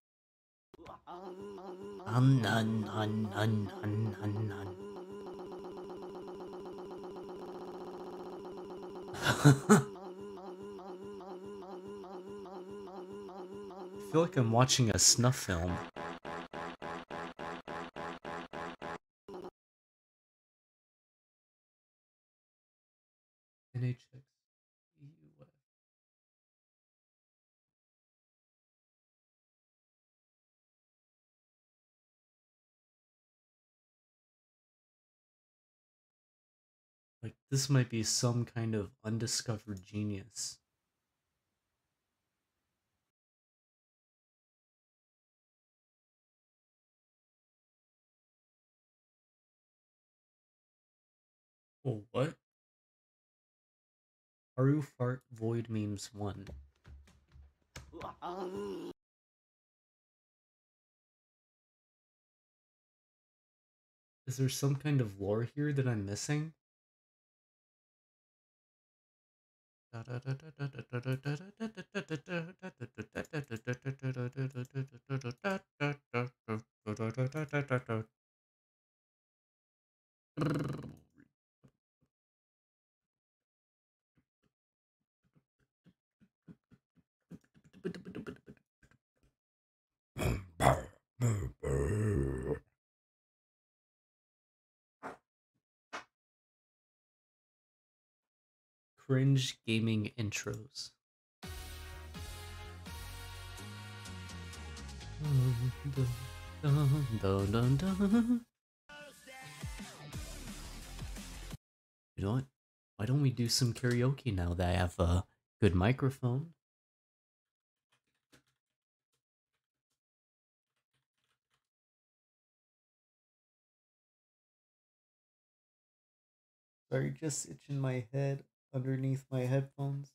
Um, nun, nun, nun, nun, nun, nun. I feel like I'm watching a snuff film. N H X E U F. Like, this might be some kind of undiscovered genius. Oh, what? Haru Fart Void Memes one. Is there some kind of lore here that I'm missing? Cringe gaming intros. Dun, dun, dun, dun. You know what? Why don't we do some karaoke now that I have a good microphone? Sorry, just itching my head underneath my headphones.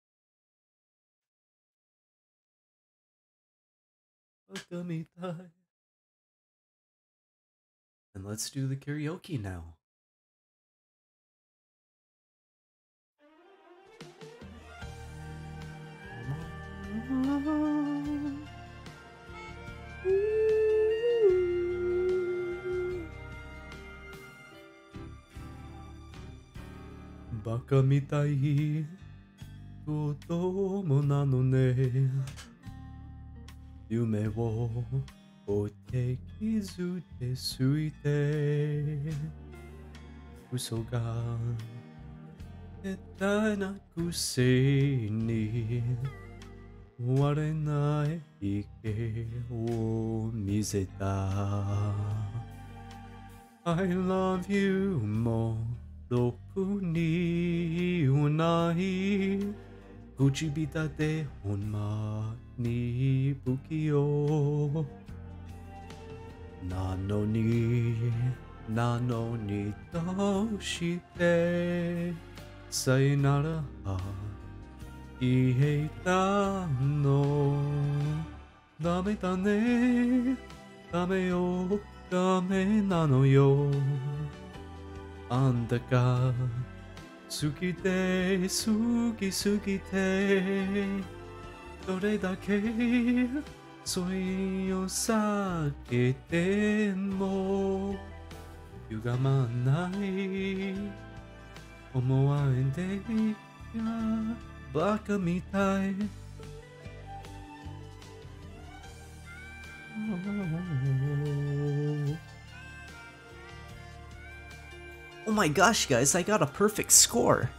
And let's do the karaoke now. Baka mitai koto mo nano ne. Yume wo oite kizute suite. Uso ga etta na kusei ni warenai ike wo miseta. I love you more. Roku ni unai Kuchibita de honma ni bukio Nano ni Nano ni toshite Sayonara ha Iheita no Dame da ne Dame yo Dame nano yo Andaka Sukite Suki Sukite Dore dake Soi yo sakete mo Yugamanai Omoaende ya Baka mitai Oh my gosh, guys, I got a perfect score.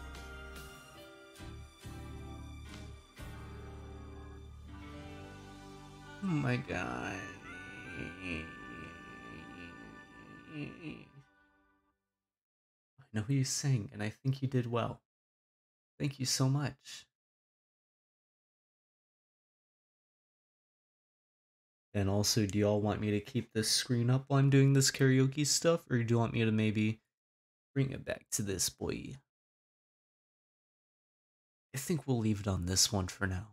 Oh my god. I know you sang, and I think you did well. Thank you so much. And also, do y'all want me to keep this screen up while I'm doing this karaoke stuff, or do you want me to maybe bring it back to this boy? I think we'll leave it on this one for now.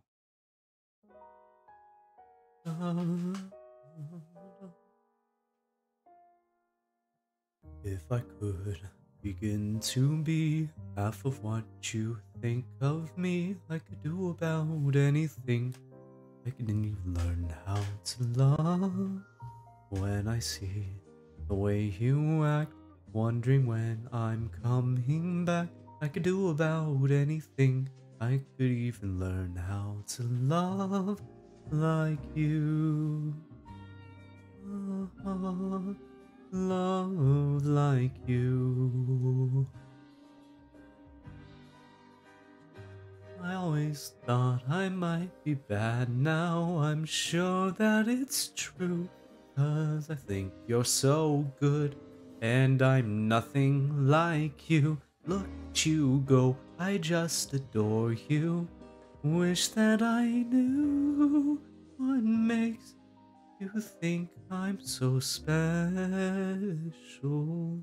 If I could begin to be half of what you think of me, I could do about anything. I could even learn how to love. When I see the way you act, wondering when I'm coming back, I could do about anything. I could even learn how to love like you. Love like you. I always thought I might be bad, now I'm sure that it's true. 'Cause I think you're so good, and I'm nothing like you. Look at you go, I just adore you. Wish that I knew what makes you think I'm so special.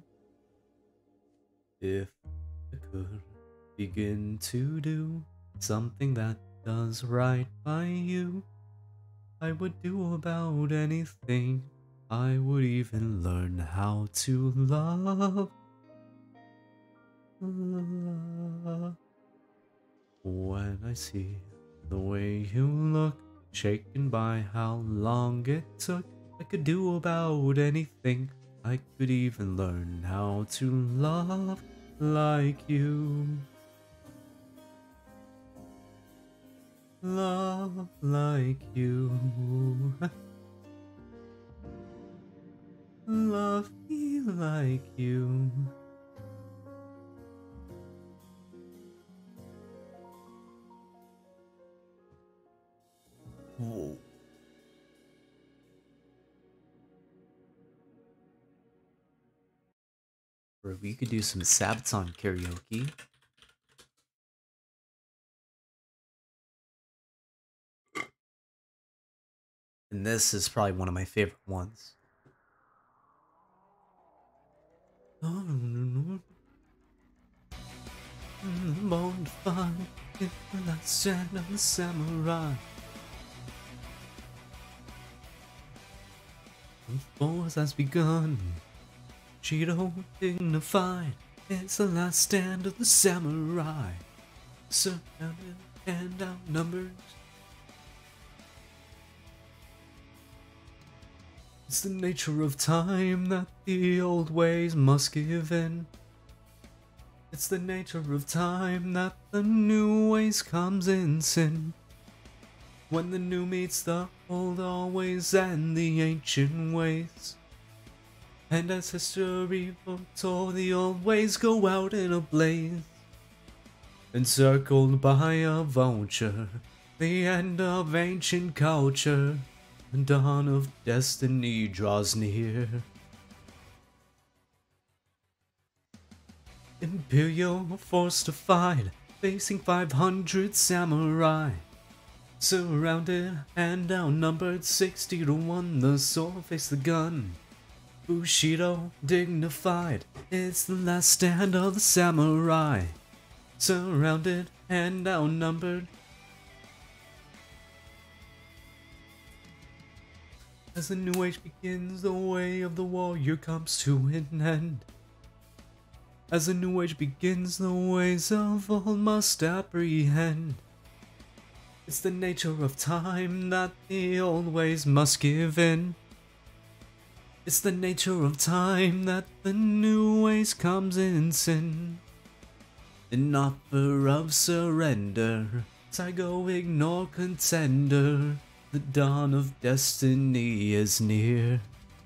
If I could begin to do something that does right by you, I would do about anything. I would even learn how to love. When I see the way you look, shaken by how long it took, I could do about anything. I could even learn how to love like you. Love like you. Love me like you. Whoa. Or we could do some Sabaton karaoke. And this is probably one of my favorite ones. Born to find in the last stand of the samurai. The force has begun. Shido dignified. It's the last stand of the samurai. Surrounded and outnumbered. It's the nature of time that the old ways must give in. It's the nature of time that the new ways comes in sin. When the new meets the old always and the ancient ways. And as history foretold, the old ways go out in a blaze. Encircled by a vulture, the end of ancient culture, the dawn of destiny draws near. Imperial fortified, facing five hundred samurai. Surrounded and outnumbered sixty to one, the sword faced the gun. Bushido dignified, it's the last stand of the samurai. Surrounded and outnumbered. As the new age begins, the way of the warrior comes to an end. As the new age begins, the ways of old must apprehend. It's the nature of time that the old ways must give in. It's the nature of time that the new ways comes in sin. An offer of surrender, Saigo ignore contender. The dawn of destiny is near.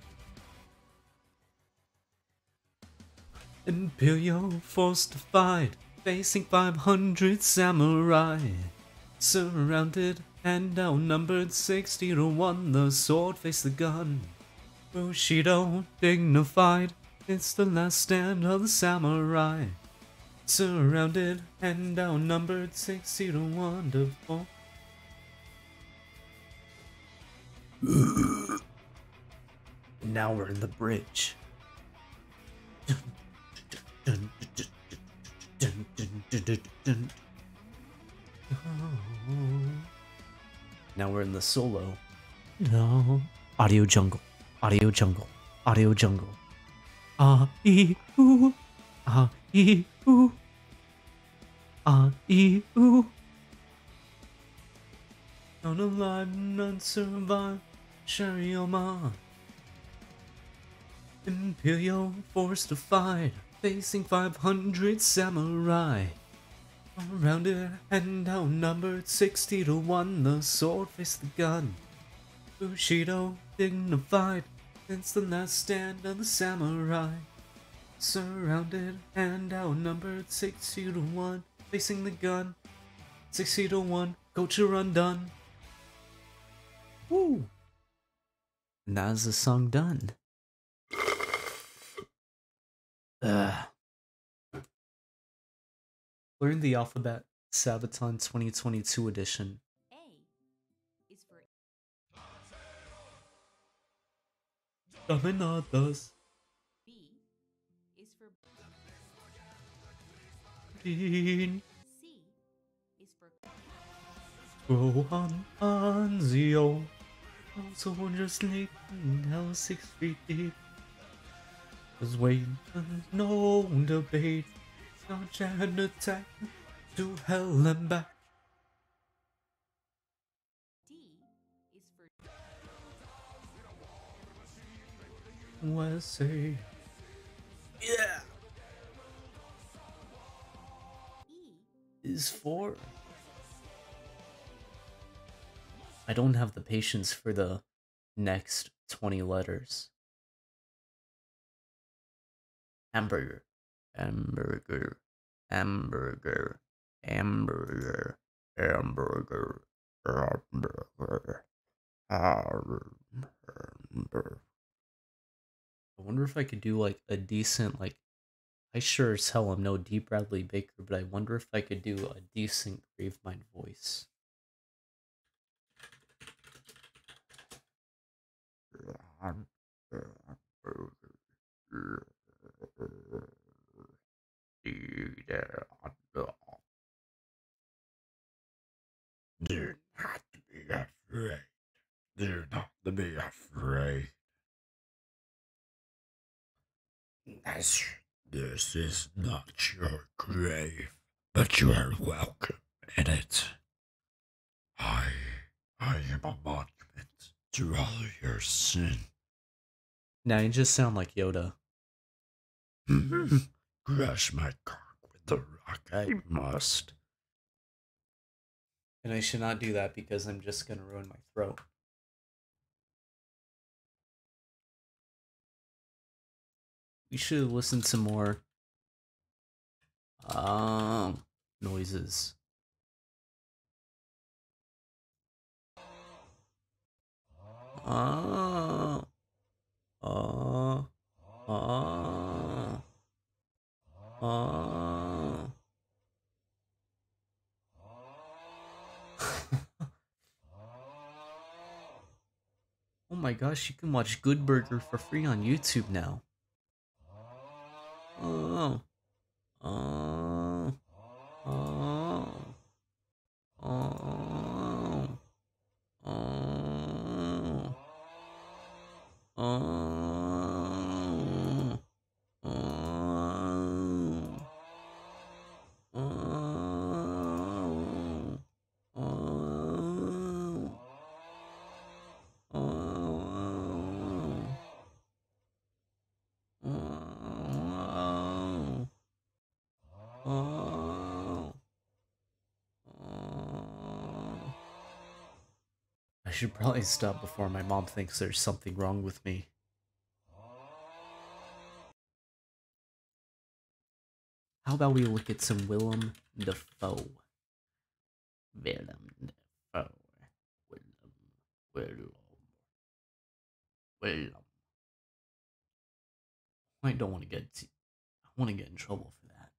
Imperial fortified, facing five hundred samurai. Surrounded and outnumbered sixty to one, the sword faced the gun. Bushido dignified, it's the last stand of the samurai. Surrounded and outnumbered sixty to one to four. Now we're in the bridge. Now we're in the solo. No. Audio jungle. Audio jungle. Audio jungle. Ah ee ooh. Ah ee ooh. Ah ee ooh. None alive, none survive. Sharioma. Imperial fortified, facing five hundred samurai. Surrounded and outnumbered sixty to one, the sword faced the gun. Bushido dignified, it's the last stand of the samurai. Surrounded and outnumbered sixty to one, facing the gun. sixty to one, culture undone. Woo! And that is the song done. Ugh. Learn the alphabet, Sabaton twenty twenty-two edition. A is for Caminadas. B is for Bean. C is for Rohan Anzio. Also just sleeping now six feet deep. Was waiting for no debate. No giant attack to hell and back. D is for Wesley. Yeah. E Is for. I don't have the patience for the next twenty letters. Hamburger. Hamburger. Hamburger. Hamburger. Hamburger. Hamburger. Hamburger. I wonder if I could do like a decent, like, I sure as hell am no D. Bradley Baker, but I wonder if I could do a decent Gravemind voice. Do not be afraid. Do not be afraid. This, this is not your grave, but you are welcome in it. I, I am a monument to all your sin. Now you just sound like Yoda. Crush my cock with the rock I must. And I should not do that because I'm just gonna ruin my throat. We should listen to more um noises. Uh, uh, uh, uh. Oh my gosh, you can watch Good Burger for free on YouTube now. Oh. Oh. Oh. Oh. Oh. Oh. Oh. Oh. Oh. Oh. Oh. Oh. Oh. I should probably stop before my mom thinks there's something wrong with me. How about we look at some Willem Dafoe? Willem Dafoe. Willem. Willem. Willem. I don't want to get. T- I want to get in trouble for that.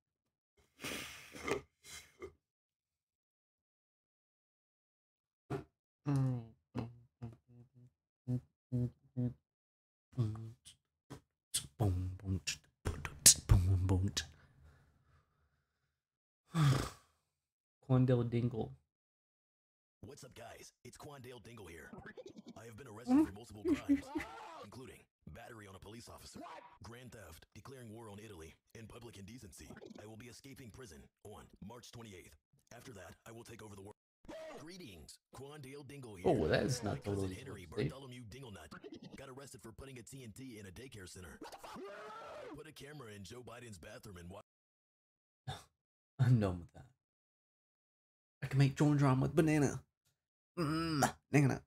Quandale Dingle. What's up, guys? It's Quandale Dingle here. I have been arrested for multiple crimes, including battery on a police officer, grand theft, declaring war on Italy, and public indecency. I will be escaping prison on March twenty-eighth. After that, I will take over the world. Greetings, Quandale Dingle here. Oh, that is not My cousin totally Henry safe. Bartholomew Dinglenut got arrested for putting a T N T in a daycare center. Put a camera in Joe Biden's bathroom and watch. I'm done with that. I can make John John with banana. Mmm, banana.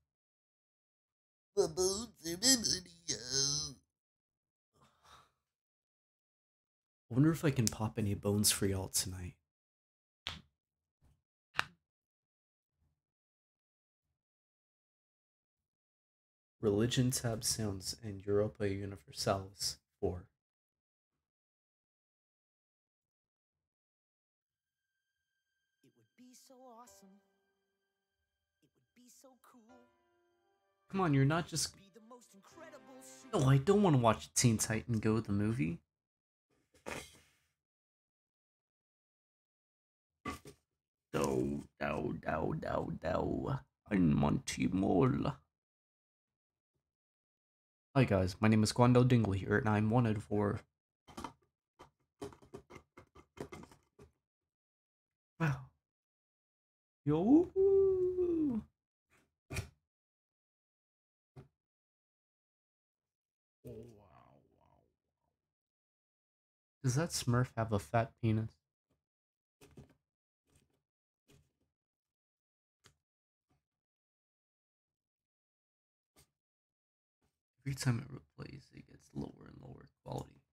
I wonder if I can pop any bones for y'all tonight. Religion tab sounds and Europa Universalis four. It would be so awesome. It would be so cool. Come on, you're not just. Be the most incredible super- No, I don't want to watch Teen Titan Go the movie. Do, do, do, do, do. I'm Monty Mole. Hi guys, my name is Quandale Dingle here, and I'm wanted for. Wow. Yo. Does that Smurf have a fat penis? Every time it replays, it gets lower and lower quality.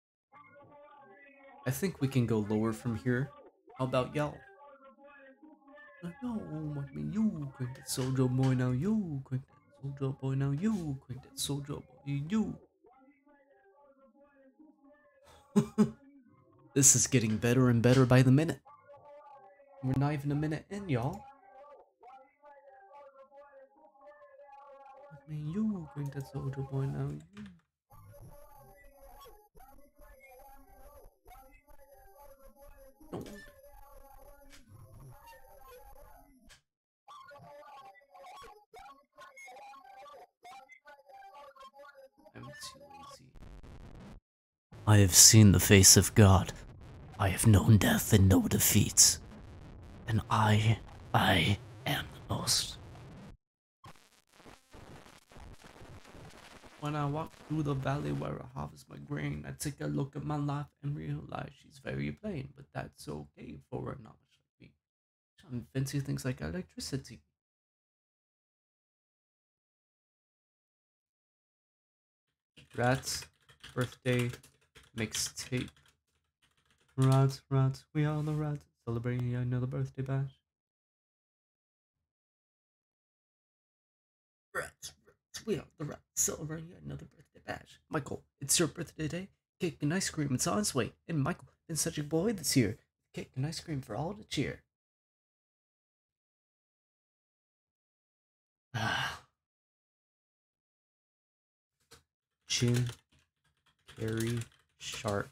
I think we can go lower from here. How about y'all? No, what me you crank that soldier boy now you crank that soldier boy now you crank that soldier boy you. This is getting better and better by the minute. We're not even a minute in, y'all. What me you crank that soldier boy now you. Don't. you lazy. I have seen the face of God. I have known death and no defeats. And I, I am the most. When I walk through the valley where I harvest my grain, I take a look at my life and realize she's very plain, but that's okay for a novice like me. Some fancy things like electricity. Rats, birthday, mixtape. Rats, rats, we are the rats, celebrating another birthday bash. Rats, rats, we are the rats, celebrating another birthday bash. Michael, it's your birthday today. Cake and ice cream, it's on its way. And Michael, been such a boy this year. Cake and ice cream for all to cheer. Ah. Jim Carrey Sharp.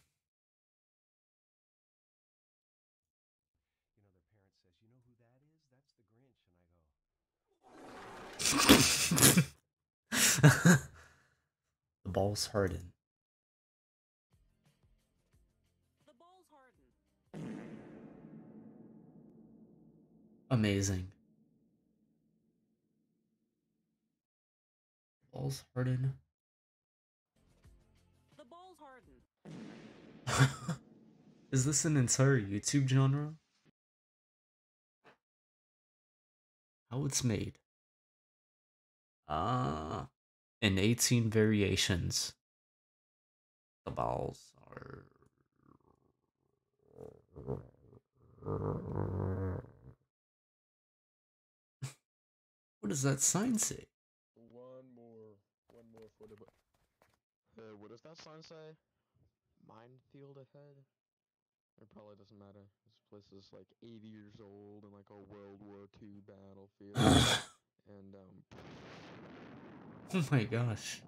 The ball's hardened. The ball's hardened. Amazing. Ball's hardened. The ball's hardened. Is this an entire YouTube genre? How it's made? Ah, uh, in eighteen variations. The balls are. What does that sign say? One more. One more for the. Hey, what does that sign say? Minefield ahead? It probably doesn't matter. This place is like eighty years old and like a World War Two battlefield. And, um. Oh my gosh.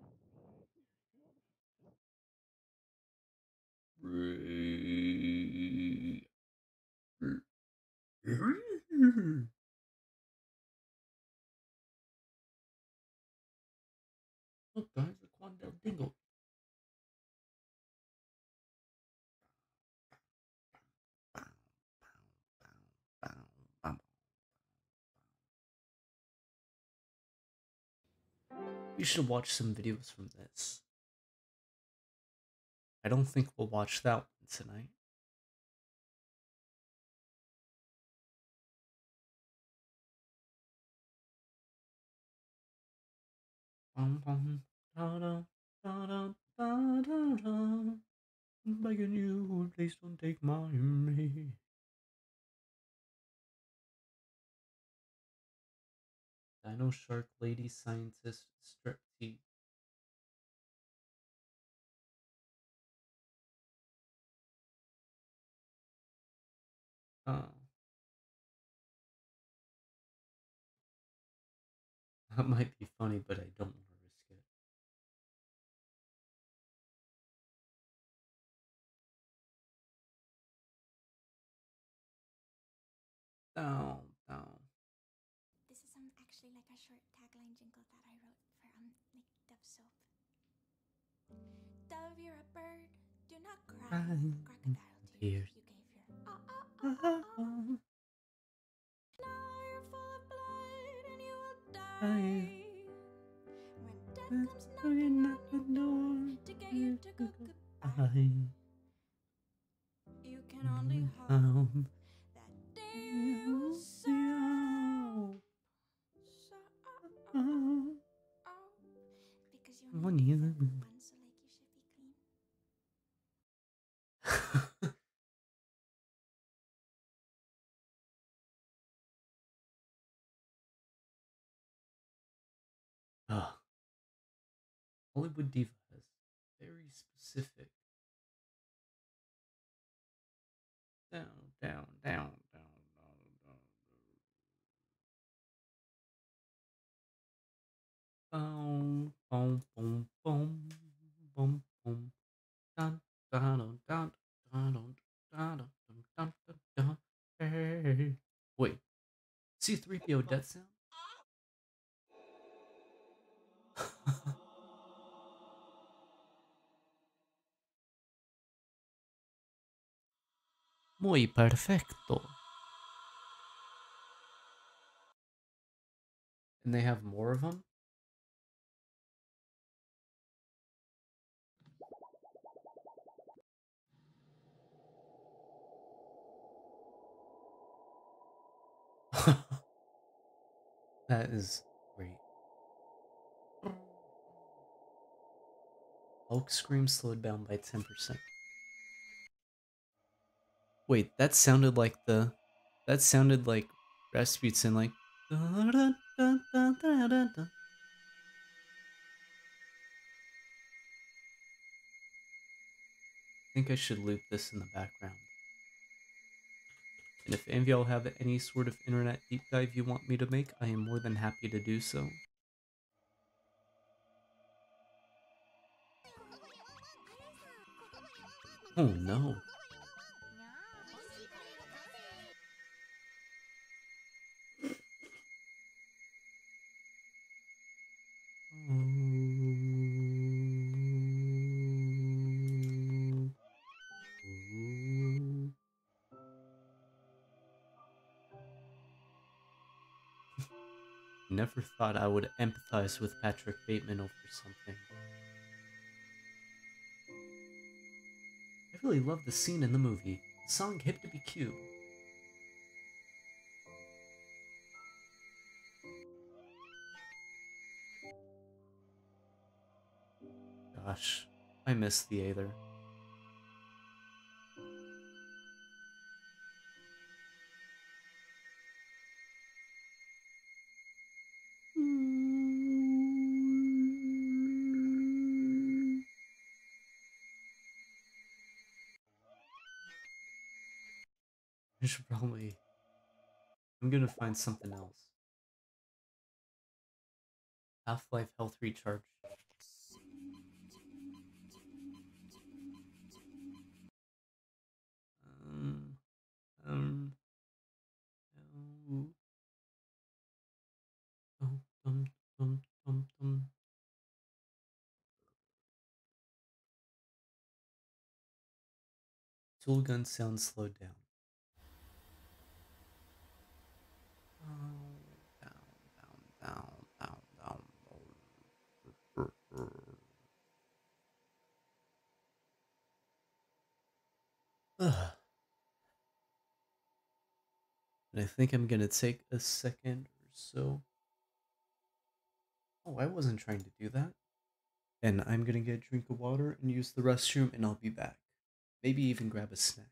Look, guys, the Quandale Dingle. We should watch some videos from this. I don't think we'll watch that one tonight. Bum, bum, da, da, da, da, da, da, da. I'm begging you, please don't take my me. Dino Shark Lady Scientist Striptease. Oh. That might be funny, but I don't want to risk it. Down, down. This is um, actually like a short tagline jingle that I wrote for um like Dove soap. Dove, you're a bird. Do not cry. Crocodile tears. You gave your ah ah ah ah ah. Now you're full of blood and you will die. When death comes knocking on your door to get you to go goodbye, you can only hope that day will soap. So, because you only live once, so like you should be clean. Ah. Hollywood Diva has very specific. Down, down, down, down, down, down. Boom, boom, boom, boom, boom. Dun, dun, dun, dun, dun, dun, dun, dun, dun, dun, dun. Hey. Wait, C three P O death sound? Muy perfecto. And they have more of them? That is great. Hulk scream slowed down by ten percent. Wait, that sounded like the... That sounded like Rasputin, like... I think I should loop this in the background. And if any of y'all have any sort of internet deep dive you want me to make, I am more than happy to do so. Oh no. Never thought I would empathize with Patrick Bateman over something. I really love the scene in the movie. The song Hip to Be Cute. Gosh, I miss the Aether. I should probably... I'm gonna find something else. Half-Life Health Recharge. Um... Um... Um... Um... Um... Um... Um... Tool gun sound slowed down. Down, down, down, down, down, down. Ugh. And I think I'm gonna take a second or so. Oh, I wasn't trying to do that. And I'm gonna get a drink of water and use the restroom, and I'll be back. Maybe even grab a snack.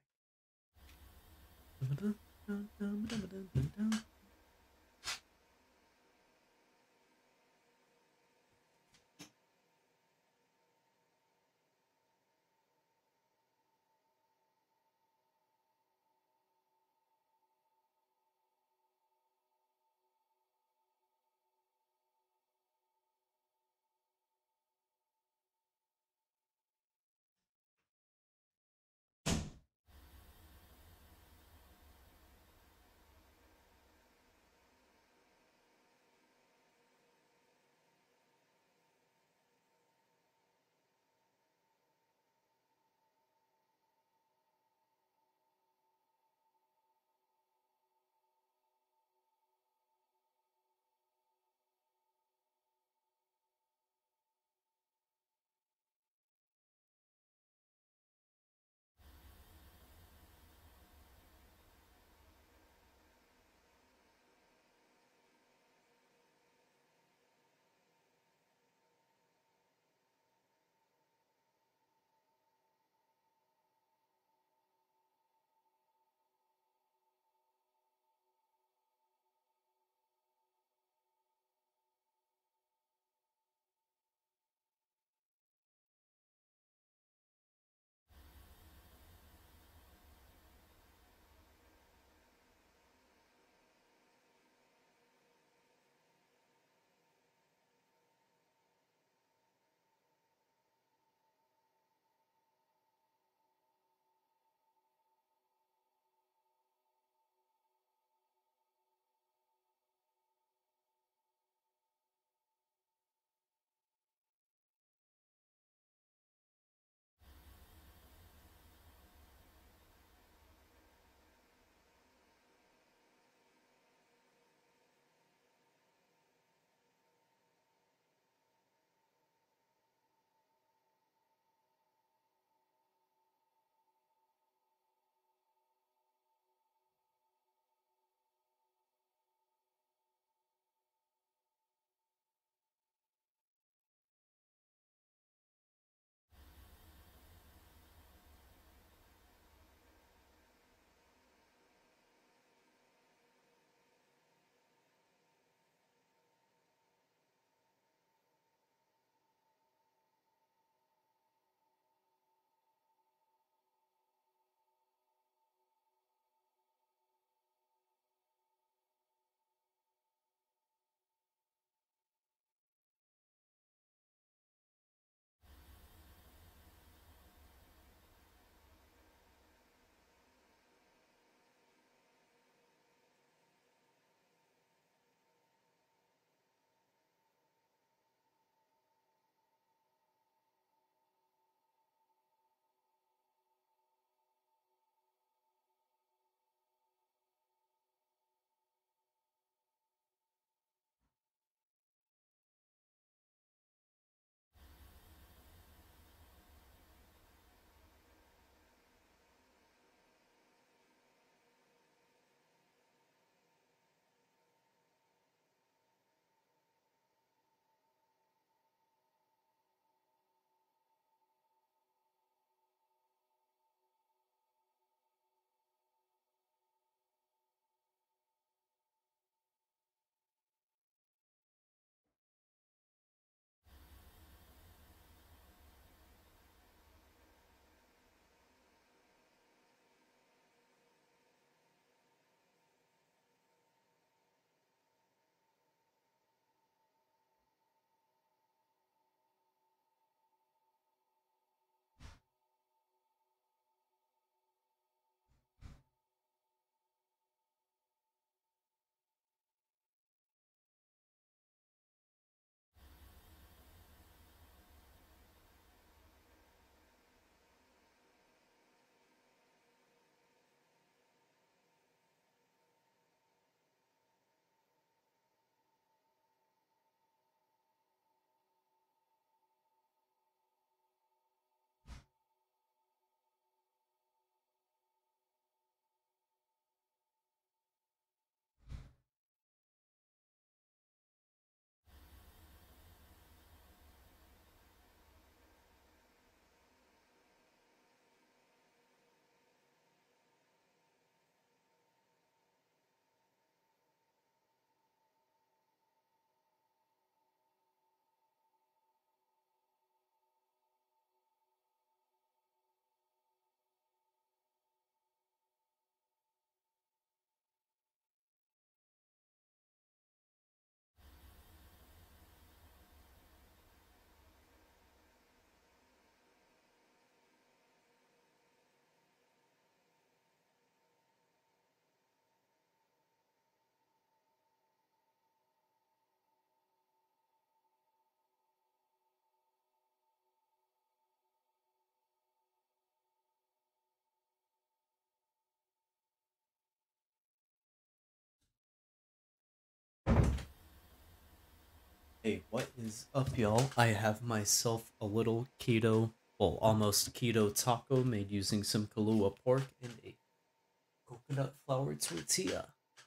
Hey, what is up, y'all? I have myself a little keto, well, almost keto taco made using some Kahlua pork and a coconut flour tortilla.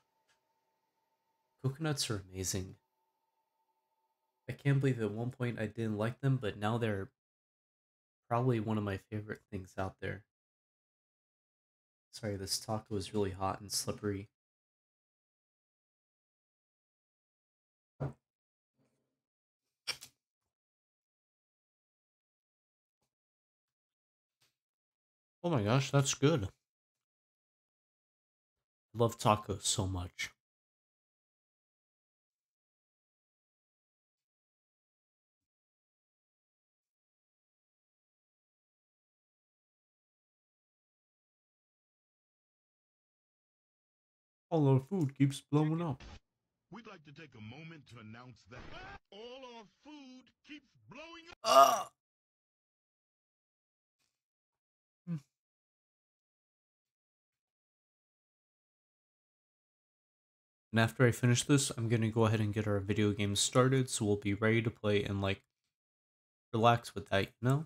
Coconuts are amazing. I can't believe at one point I didn't like them, but now they're probably one of my favorite things out there. Sorry, this taco is really hot and slippery. Oh my gosh, that's good. I love tacos so much. All our food keeps blowing up. We'd like to take a moment to announce that all our food keeps blowing up. Ah! And after I finish this, I'm gonna go ahead and get our video game started, so we'll be ready to play and, like, relax with that, you know?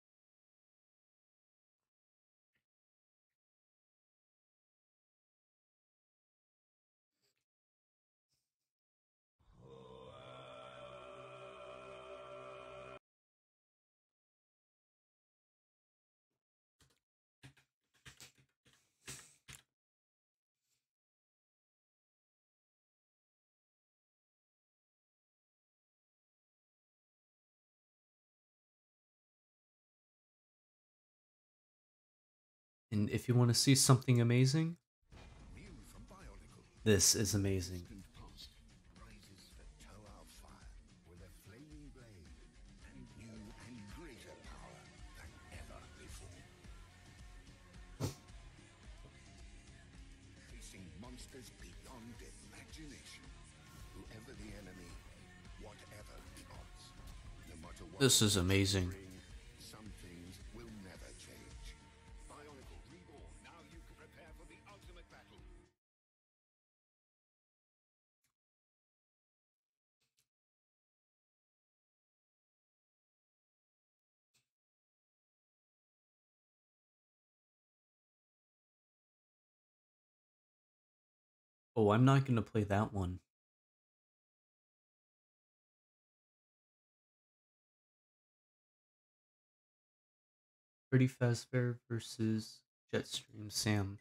And if you want to see something amazing, this is amazing. Facing monsters beyond imagination. Whoever the enemy, whatever the odds. No matter what This is amazing. some things will never change. Bionicle Reborn. Now you can prepare for the ultimate battle. Oh, I'm not gonna play that one. Pretty Fast Bear versus Jetstream Sam.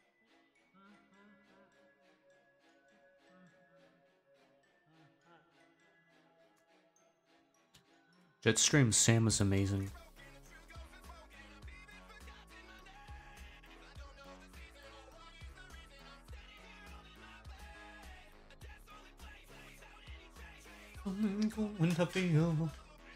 Jetstream Sam is amazing. I'm going to feel.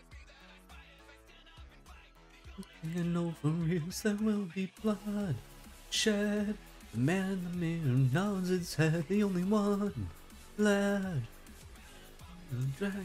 And over reels there will be blood shed. The man in the mirror nods his head, the only one left. The dragon.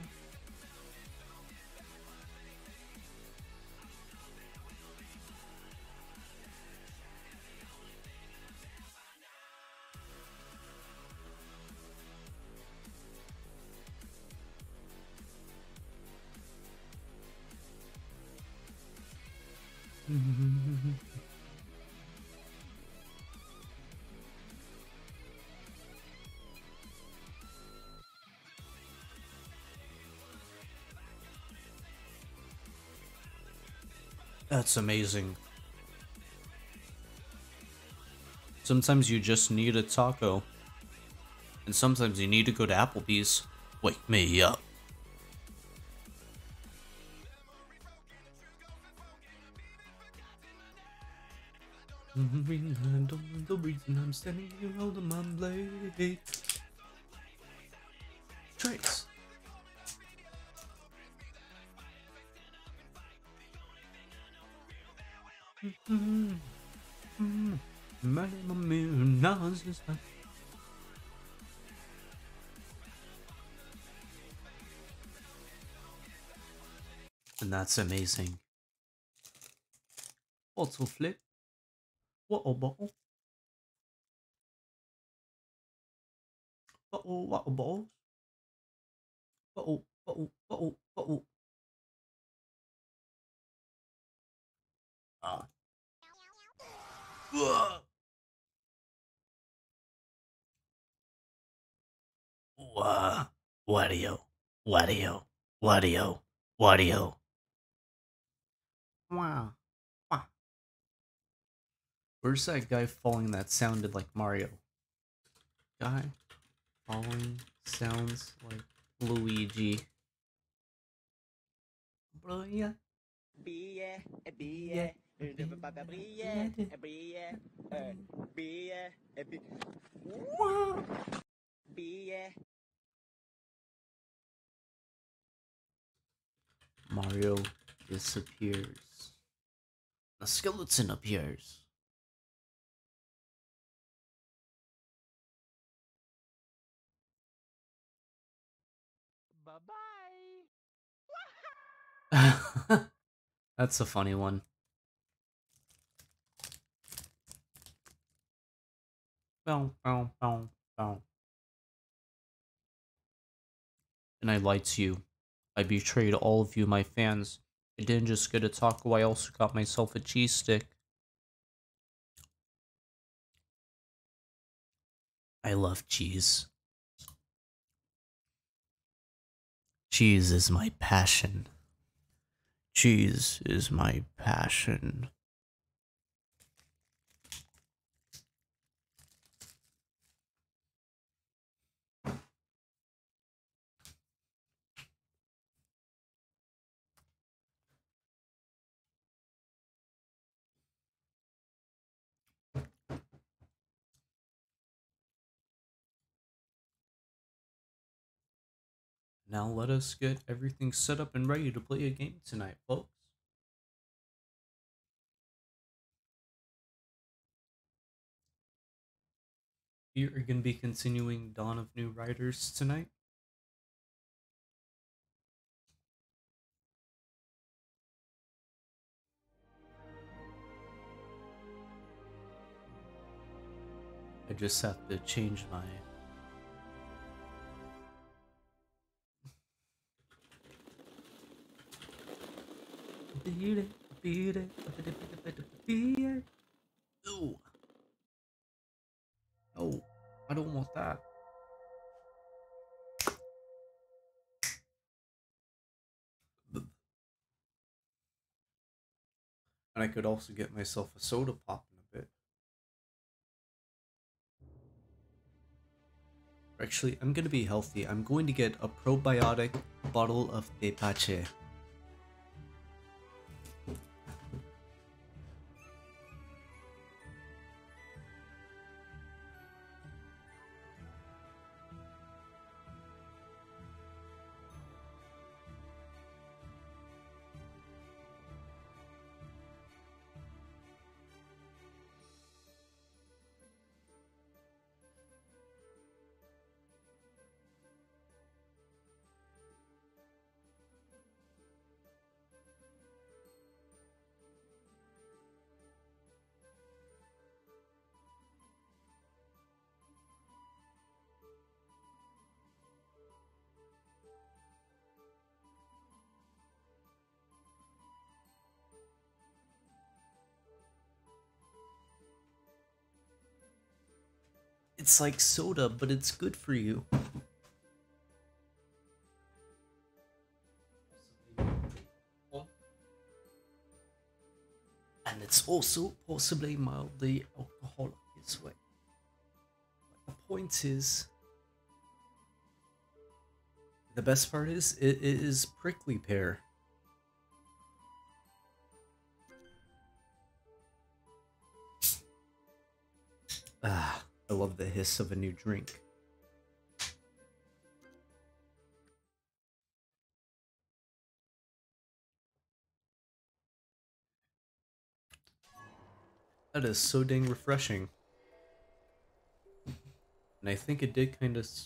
That's amazing. Sometimes you just need a taco. And sometimes you need to go to Applebee's. Wake me up. The reason I'm standing here holding my blade. Trace. Mm-hmm. Mm-hmm. Man in the mirror nods his head. And that's amazing. Bottle flip. What a bottle. Bottle, what a bottle. Bottle. Uh-oh, uh-oh, uh-oh. Ah. Ugh. Wha- Wario, Wario, Wario, Wario. Wow. Wow. Where's that guy falling that sounded like Mario? Guy falling sounds like Luigi. Bro, yeah. Billet, et billet, je ne veux pas faire briller, et billet, euh, billet, et bi- billet. Mario disappears. A skeleton appears. Bye-bye. That's a funny one. Bow, bow, bow, bow. And I lied to you. I betrayed all of you, my fans. I didn't just get a taco, I also got myself a cheese stick. I love cheese. Cheese is my passion. Cheese is my passion. Now let us get everything set up and ready to play a game tonight, folks. We are going to be continuing Dawn of New Riders tonight. I just have to change my... Ooh. Oh, I don't want that. And I could also get myself a soda pop in a bit. Actually, I'm gonna be healthy. I'm going to get a probiotic bottle of tepache. It's like soda, but it's good for you. And it's also possibly mildly alcoholic as well. But the point is, the best part is, it is prickly pear. Ah, I love the hiss of a new drink. That is so dang refreshing. And I think it did kind of...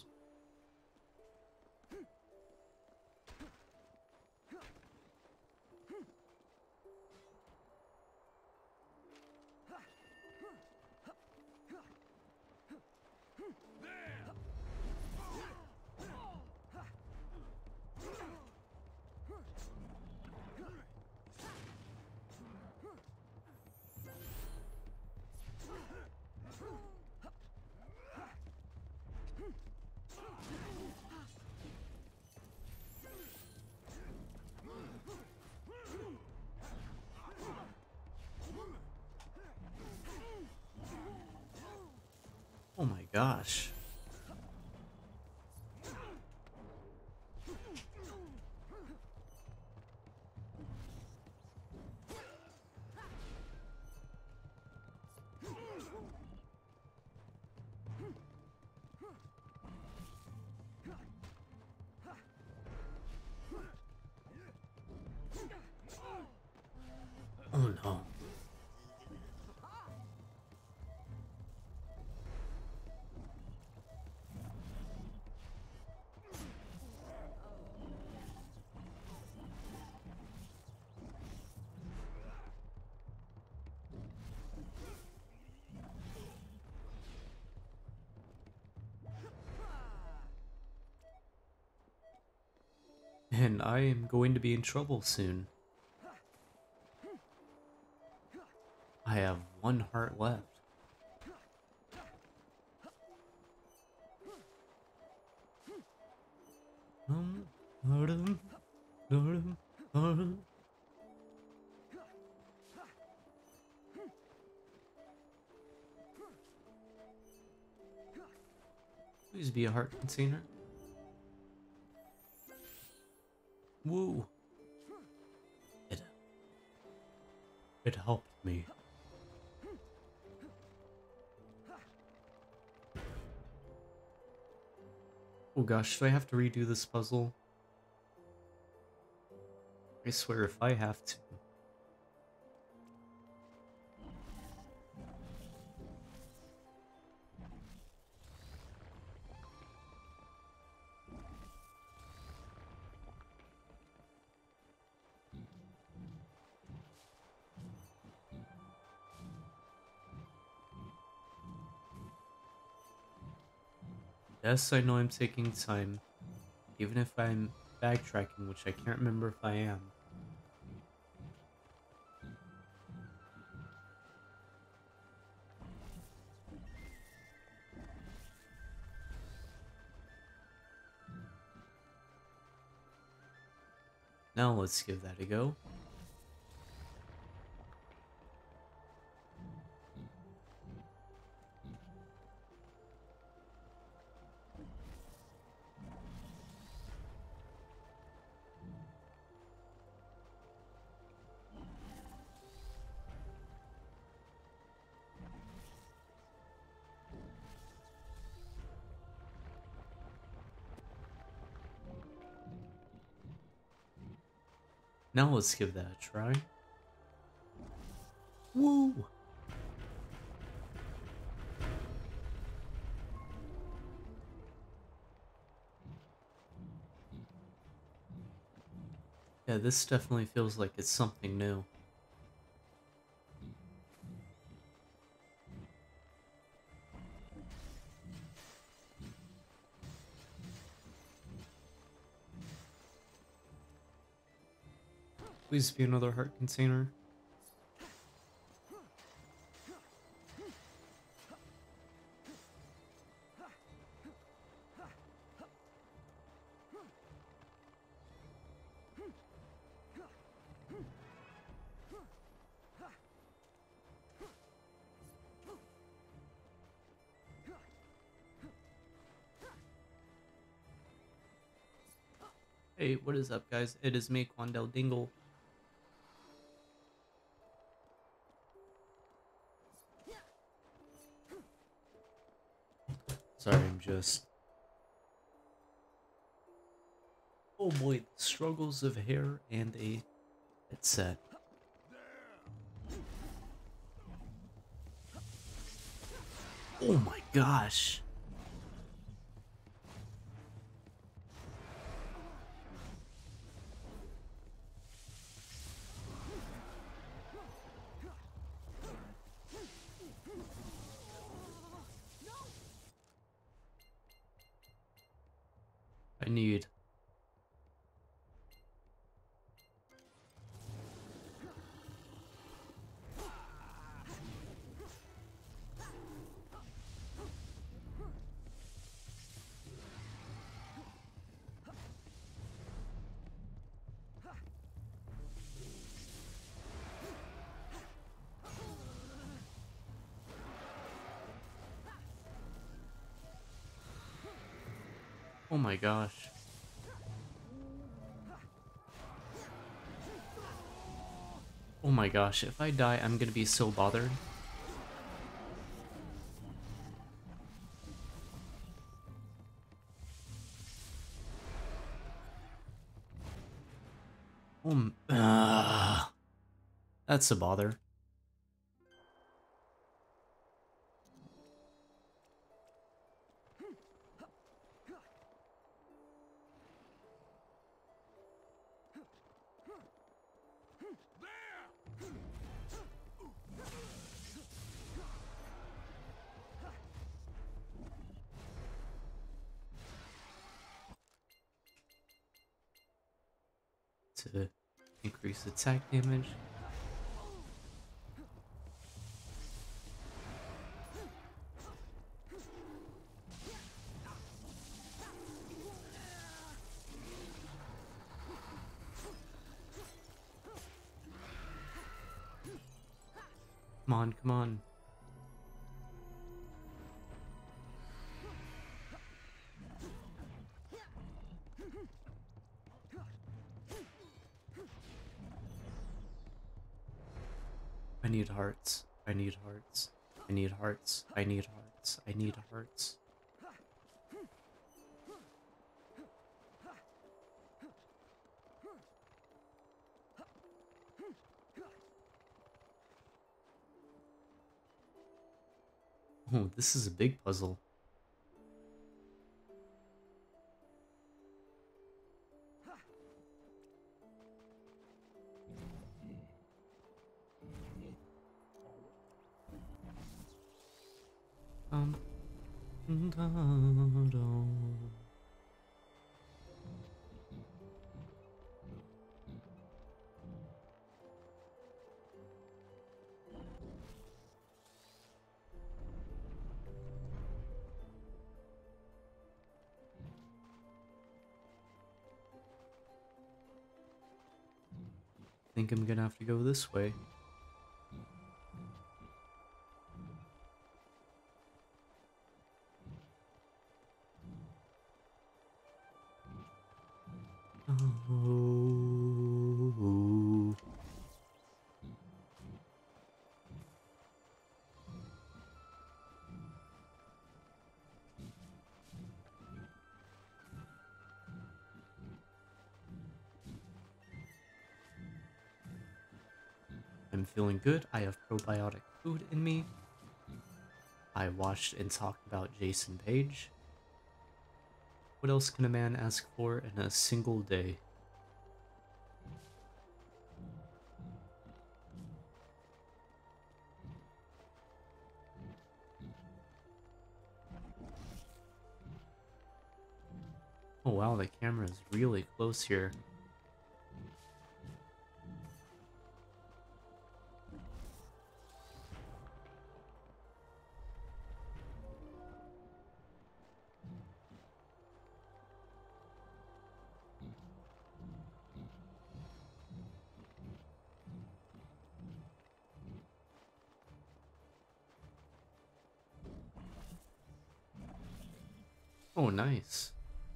gosh. Oh no. And I am going to be in trouble soon. I have one heart left. Um, um, um, um. Please be a heart container. Woo. It, it helped me. Oh gosh, should I have to redo this puzzle? I swear if I have to. Yes, I know I'm taking time, even if I'm backtracking, which I can't remember if I am. Now let's give that a go. Now let's give that a try. Woo! Yeah, this definitely feels like it's something new. Please be another heart container. Hey, what is up, guys? It is me, Quandel Dingle. Sorry, I'm just... Oh boy, the struggles of hair and a headset. Oh my gosh. I need... Oh my gosh. Oh my gosh, if I die, I'm gonna be so bothered. Um, uh, that's a bother. To increase attack damage. Come on, come on. I need hearts. I need hearts. I need hearts. I need hearts. I need hearts. Oh, this is a big puzzle. Um. Think I'm gonna have to go this way. Oh. I'm feeling good. I have probiotic food in me. I watched and talked about Jason Page. What else can a man ask for in a single day? Oh wow, the camera is really close here. Oh, nice.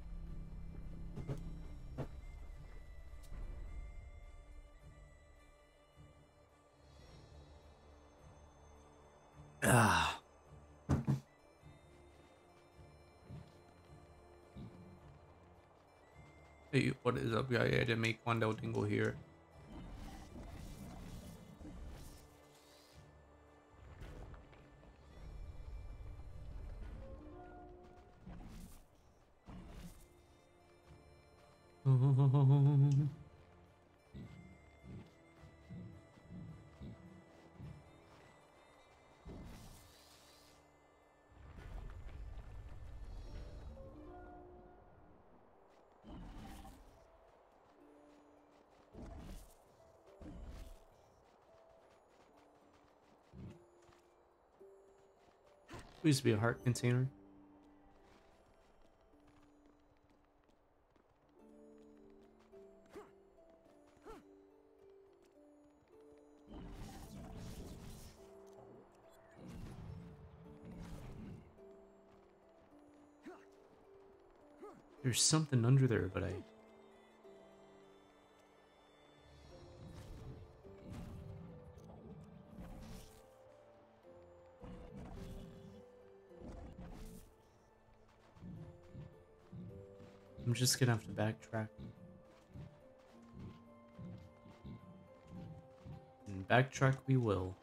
Ah. Hey, what is up, guy? I didn't make one Dingle here. Please be a heart container. There's something under there, but I... I'm just gonna have to backtrack. And backtrack we will.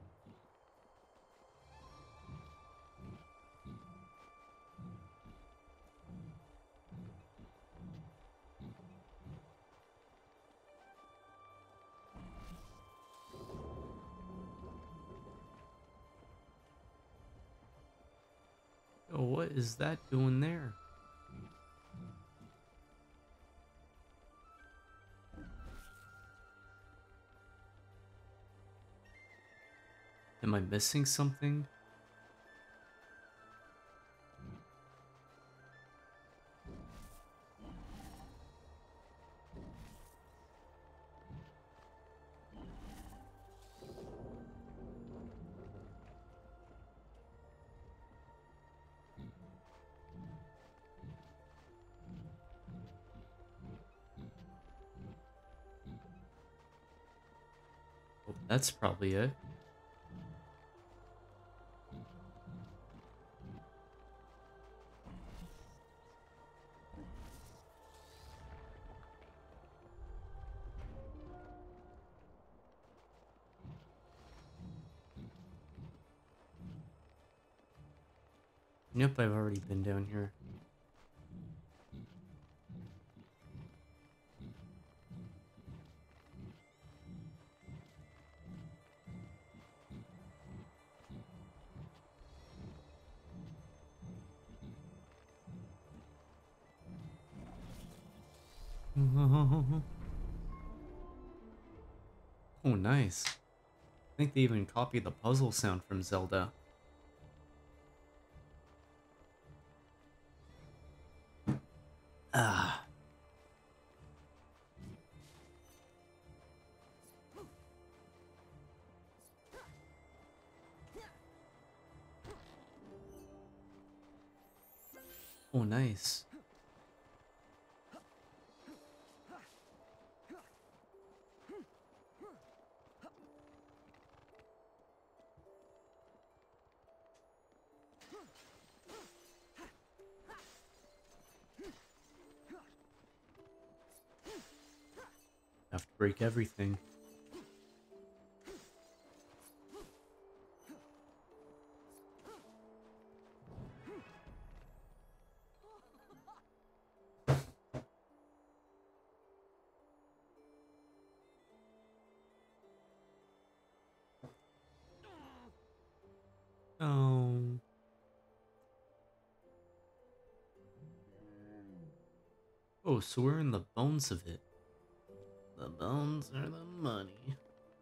Oh, what is that doing there? Am I missing something? Oh, that's probably it. Yep, I've already been down here. Oh, nice. I think they even copied the puzzle sound from Zelda. Ah. Oh, nice. Have to break everything. Oh. Oh, so we're in the bones of it. The bones are the money.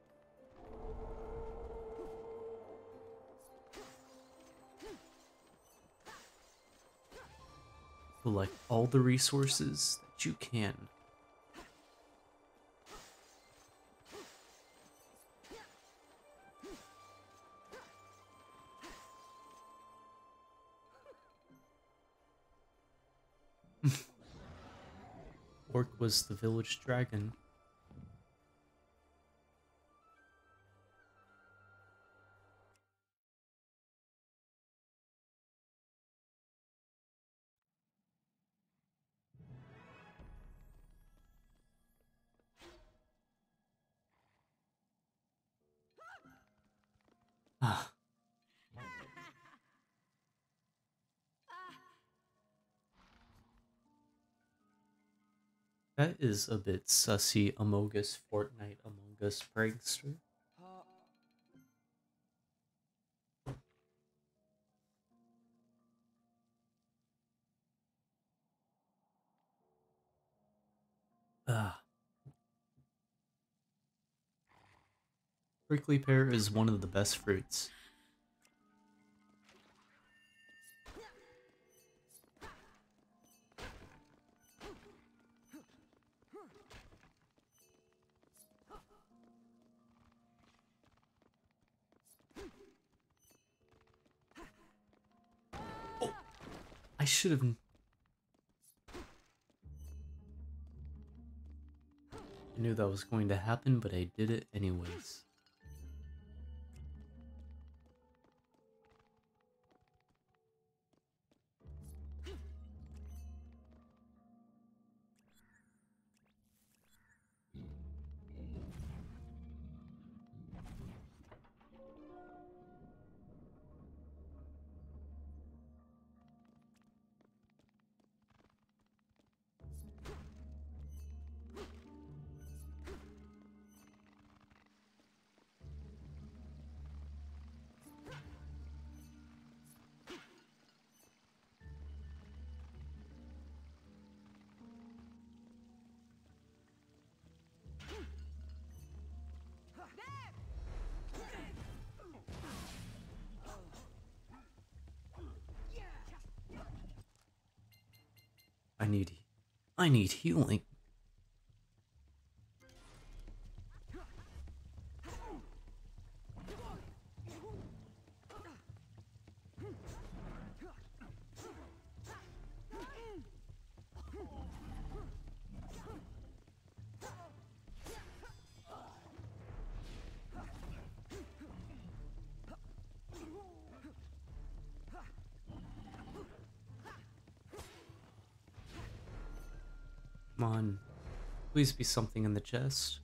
Collect all the resources that you can. Orc was the village dragon. Ah. That is a bit sussy, Amogus Fortnite Among Us prankster. Ah. Prickly pear is one of the best fruits. Oh, I should have... I knew that was going to happen, but I did it anyways. I need, I need healing. Come on, please be something in the chest.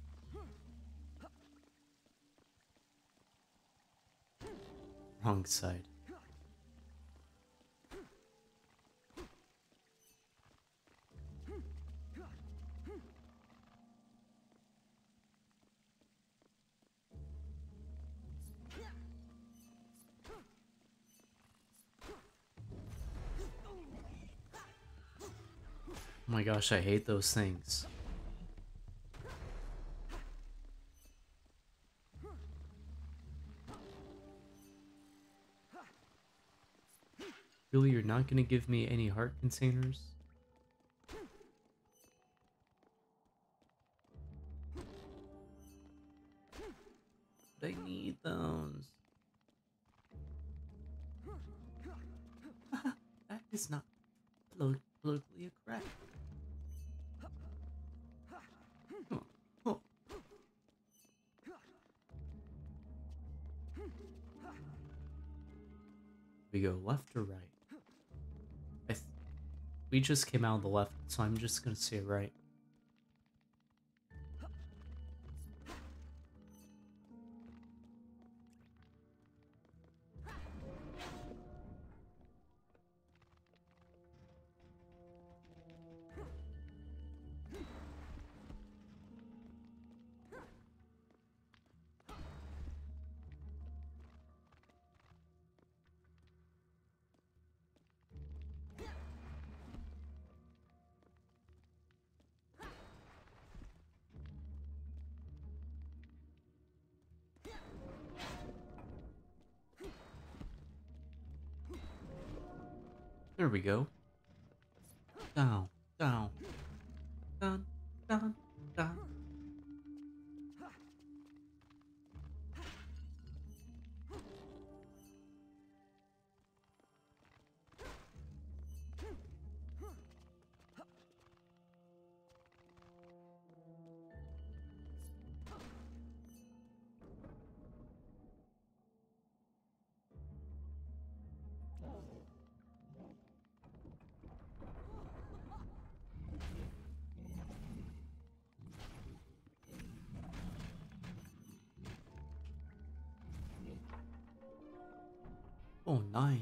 Wrong side. Oh my gosh, I hate those things. Really, you're not gonna give me any heart containers? But I need those. That is not politically correct. Oh, oh. We go left or right? I th we just came out of the left, so I'm just gonna say right. There we go. Down, down, down, down, down. Oh, nice.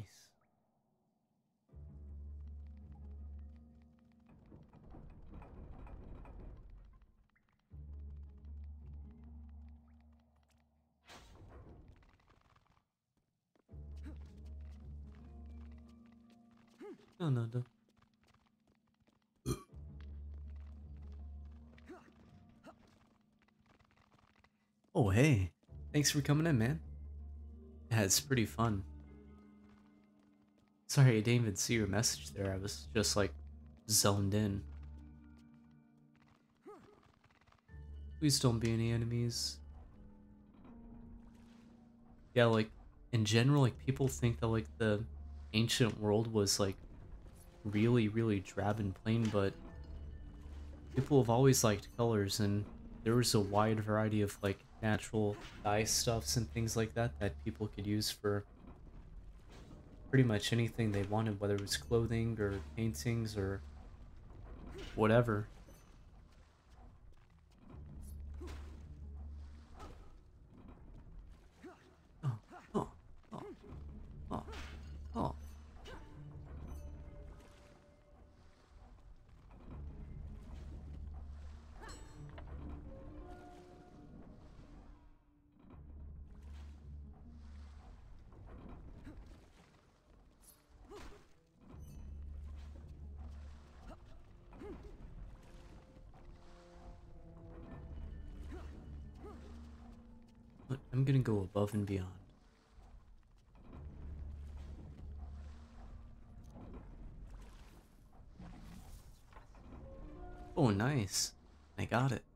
No, no, no. Oh, hey. Thanks for coming in, man. Yeah, it's pretty fun. Sorry, I didn't even see your message there. I was just, like, zoned in. Please don't be any enemies. Yeah, like, in general, like, people think that, like, the ancient world was, like, really, really drab and plain, but people have always liked colors, and there was a wide variety of like natural dye stuffs and things like that that people could use for pretty much anything they wanted, whether it was clothing or paintings or whatever. Oh, oh, oh, oh, oh. But I'm gonna go above and beyond. Oh, nice. I got it.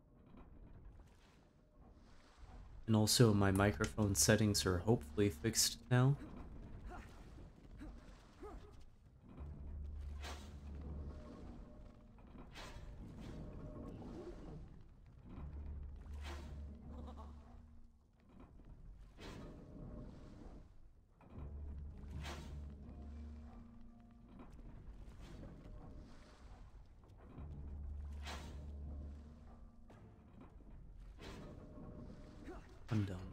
And also, my microphone settings are hopefully fixed now. I'm done.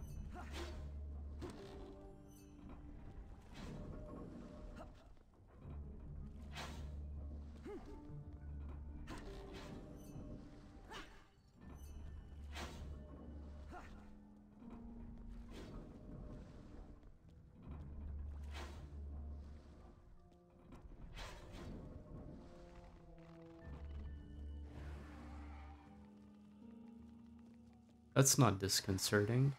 That's not disconcerting.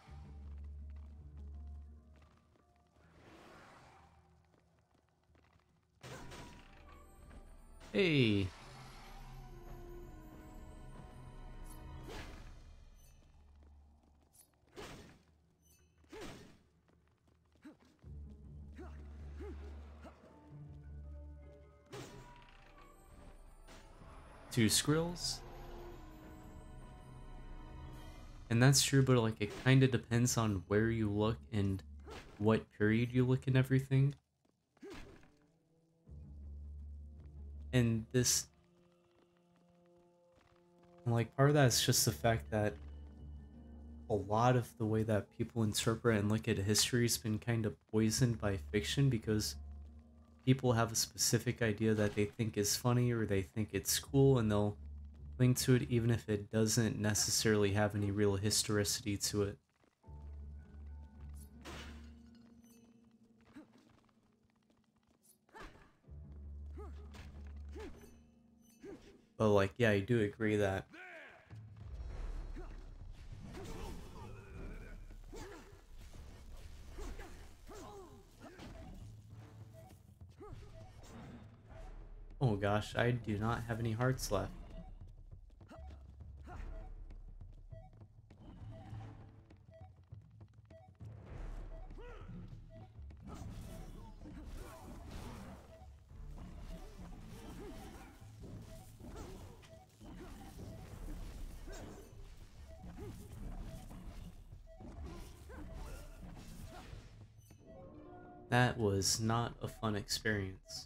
Hey! Two skrills? And that's true, but like it kind of depends on where you look and what period you look in everything. And this, like, part of that is just the fact that a lot of the way that people interpret and look at history has been kind of poisoned by fiction, because people have a specific idea that they think is funny or they think it's cool, and they'll cling to it even if it doesn't necessarily have any real historicity to it. But like, yeah, I do agree that oh gosh, I do not have any hearts left. That was not a fun experience.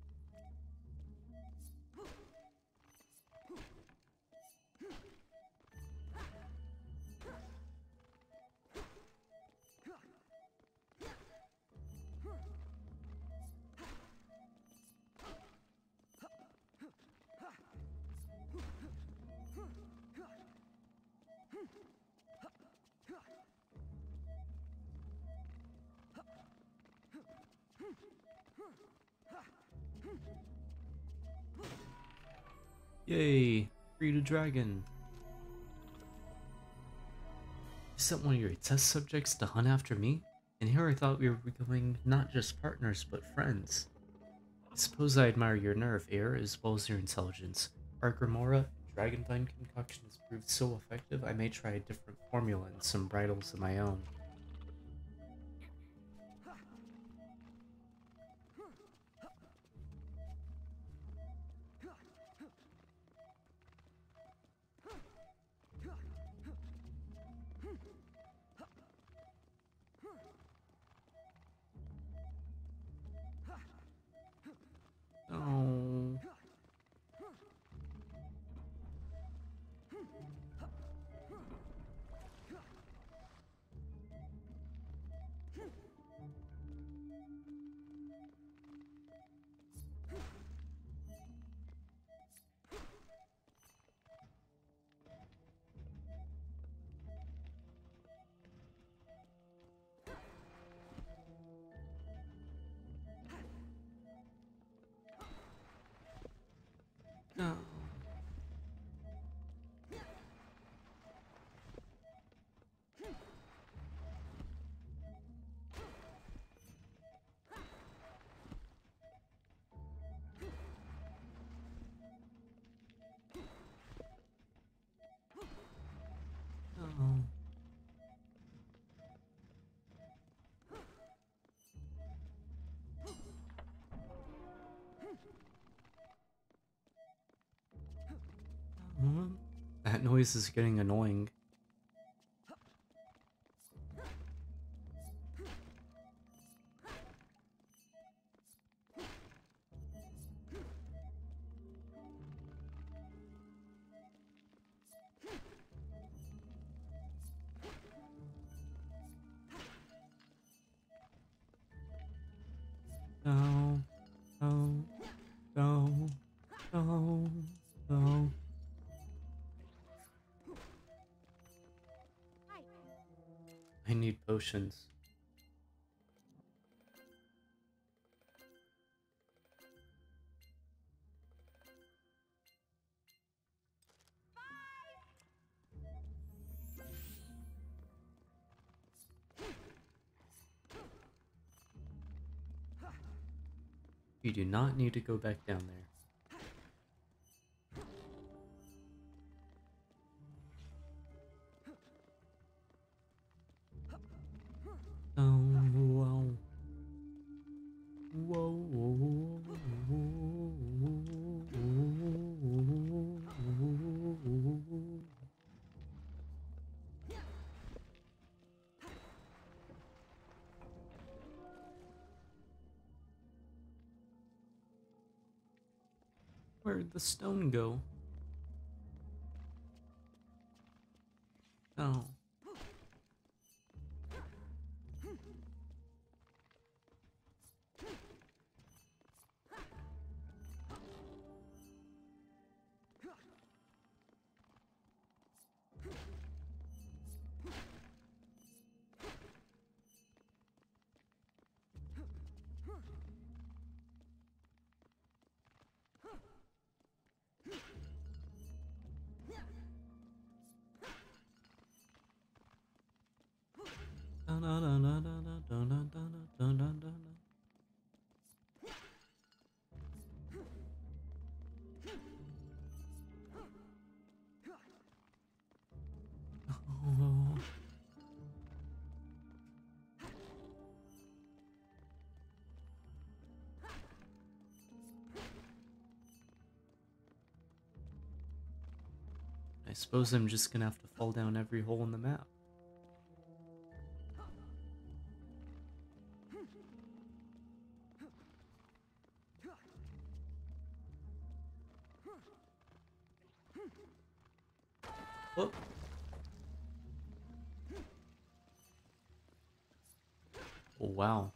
Yay! Freed a dragon. You sent one of your test subjects to hunt after me? And here I thought we were becoming not just partners, but friends. I suppose I admire your nerve, Air, as well as your intelligence. Our Grimora Dragonvine concoction has proved so effective, I may try a different formula and some bridles of my own. That noise is getting annoying. No, no, no, no, no. I need potions. You do not need to go back down there. Oh, wow. Whoa, whoa, whoa, whoa. Where'd the stone go? Oh. Oh. I suppose I'm just gonna have to fall down every hole in the map. Whoop. Oh, wow.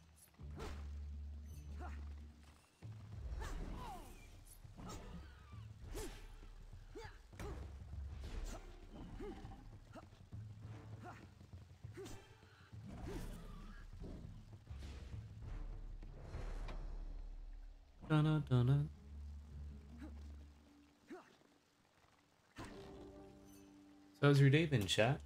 Dun dun dun. So how's your day been, chat?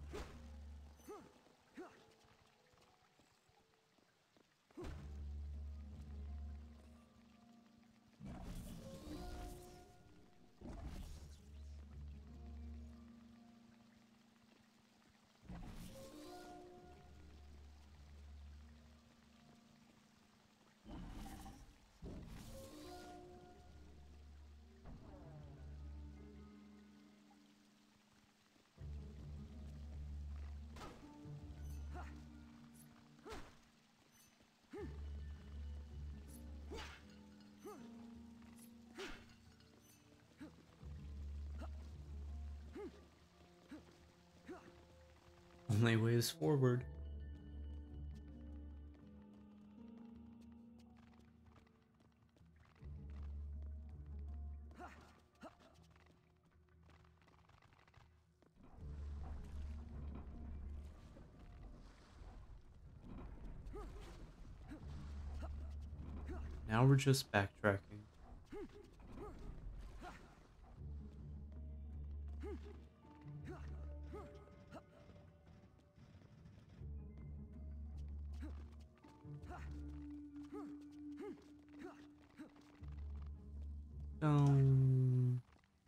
Only way is forward. Now we're just backtracking. Um,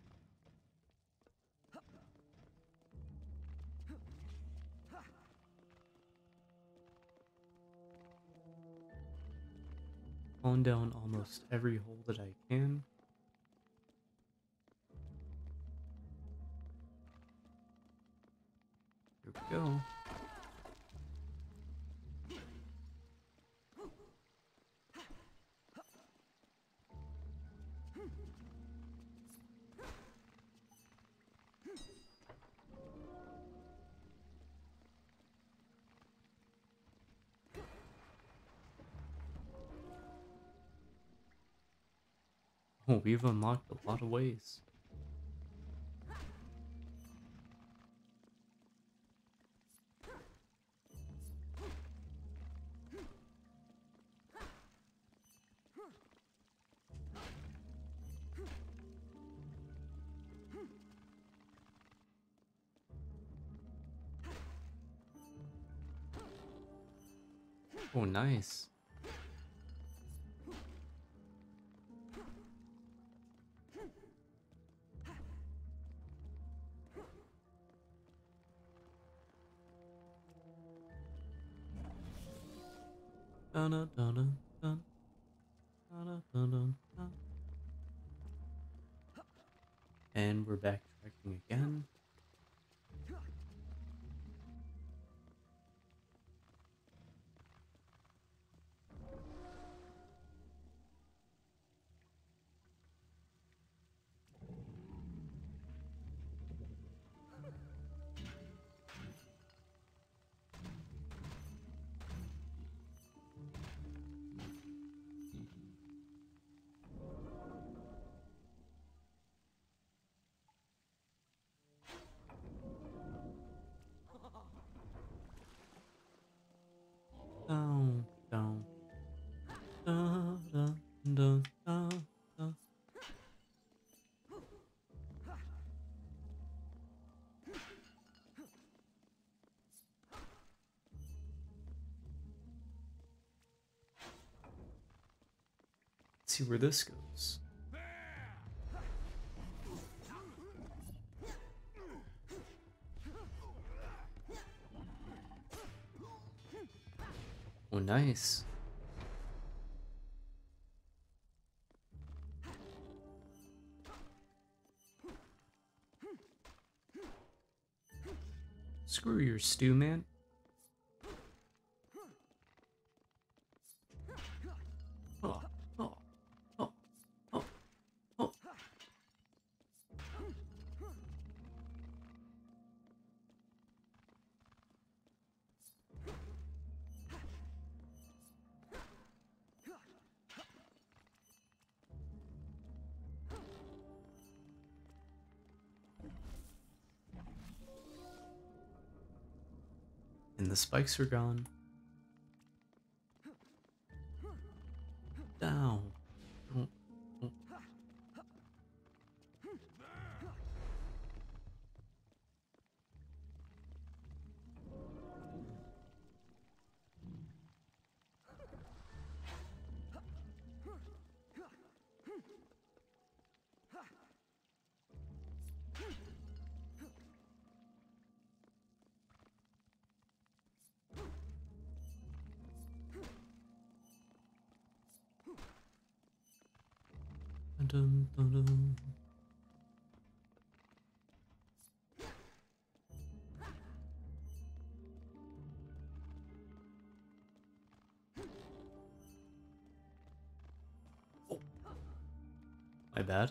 falling down almost every hole that I can. go. Oh, we've unlocked a lot of ways. Oh, nice. Dun, dun, dun, dun, dun. Dun, dun, dun, dun. And we're backtracking again. Down, down. Dun, dun, dun, dun, dun. Let's see where this goes. Oh, nice. Screw your stew, man. Oh, oh, oh, oh, oh. And the spikes are gone. Down. Oh, oh. Dun, dun, dun. Oh. My bad.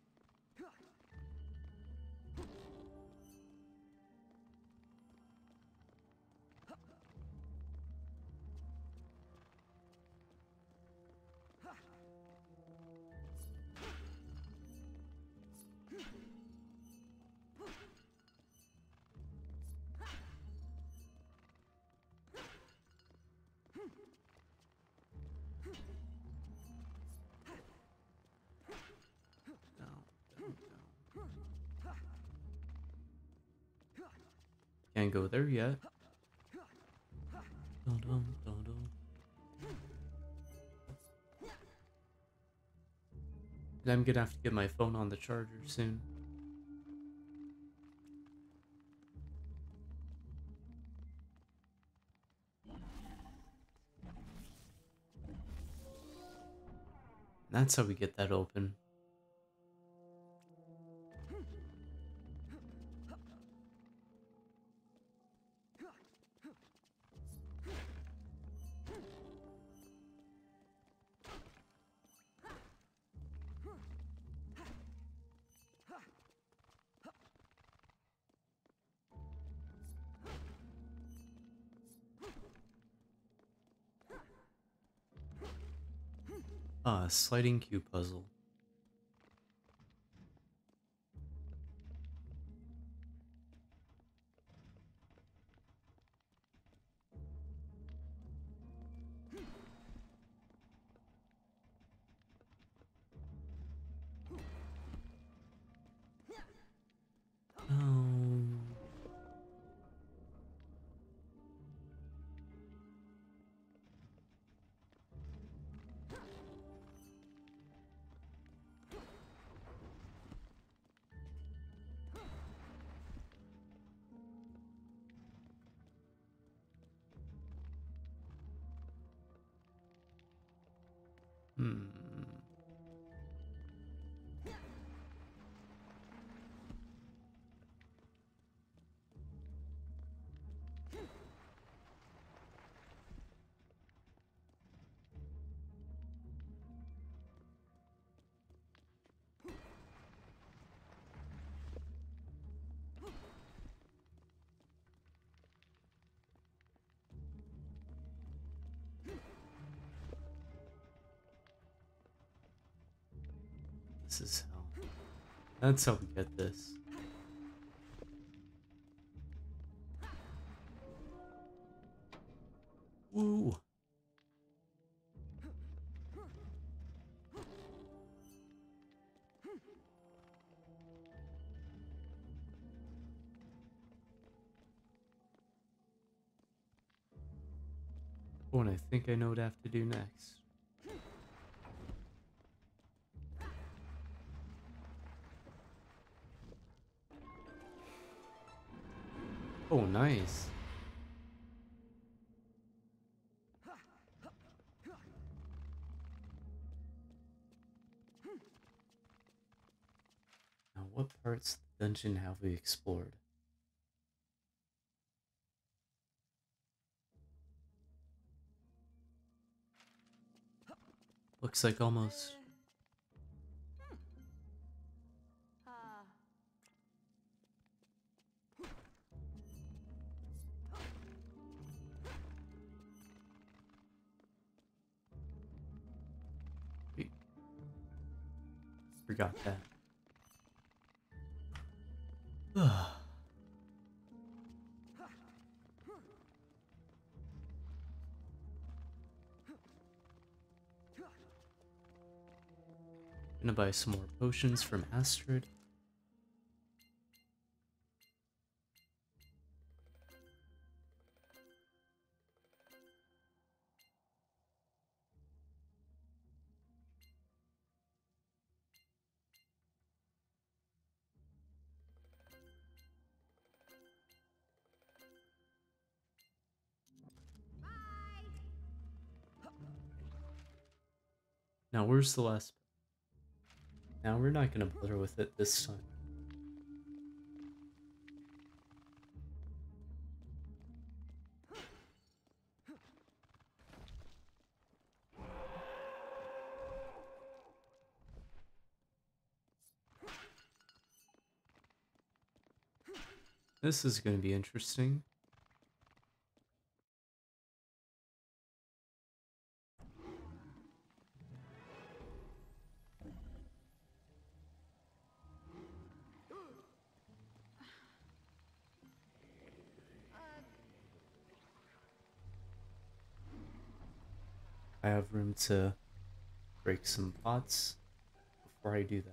Can't go there yet. Dun, dun, dun, dun. I'm gonna have to get my phone on the charger soon. That's how we get that open. Ah, sliding cube puzzle. Um, hmm. This is how. That's how we get this. Woo! Oh, and I think I know what I have to do next. Oh, nice. Now, what parts of the dungeon have we explored? Looks like almost. Ah. Wait. Forgot that. Gonna buy some more potions from Astrid. Now, where's the last? Now, we're not gonna bother with it this time. This is gonna be interesting. I have room to break some pots before I do that.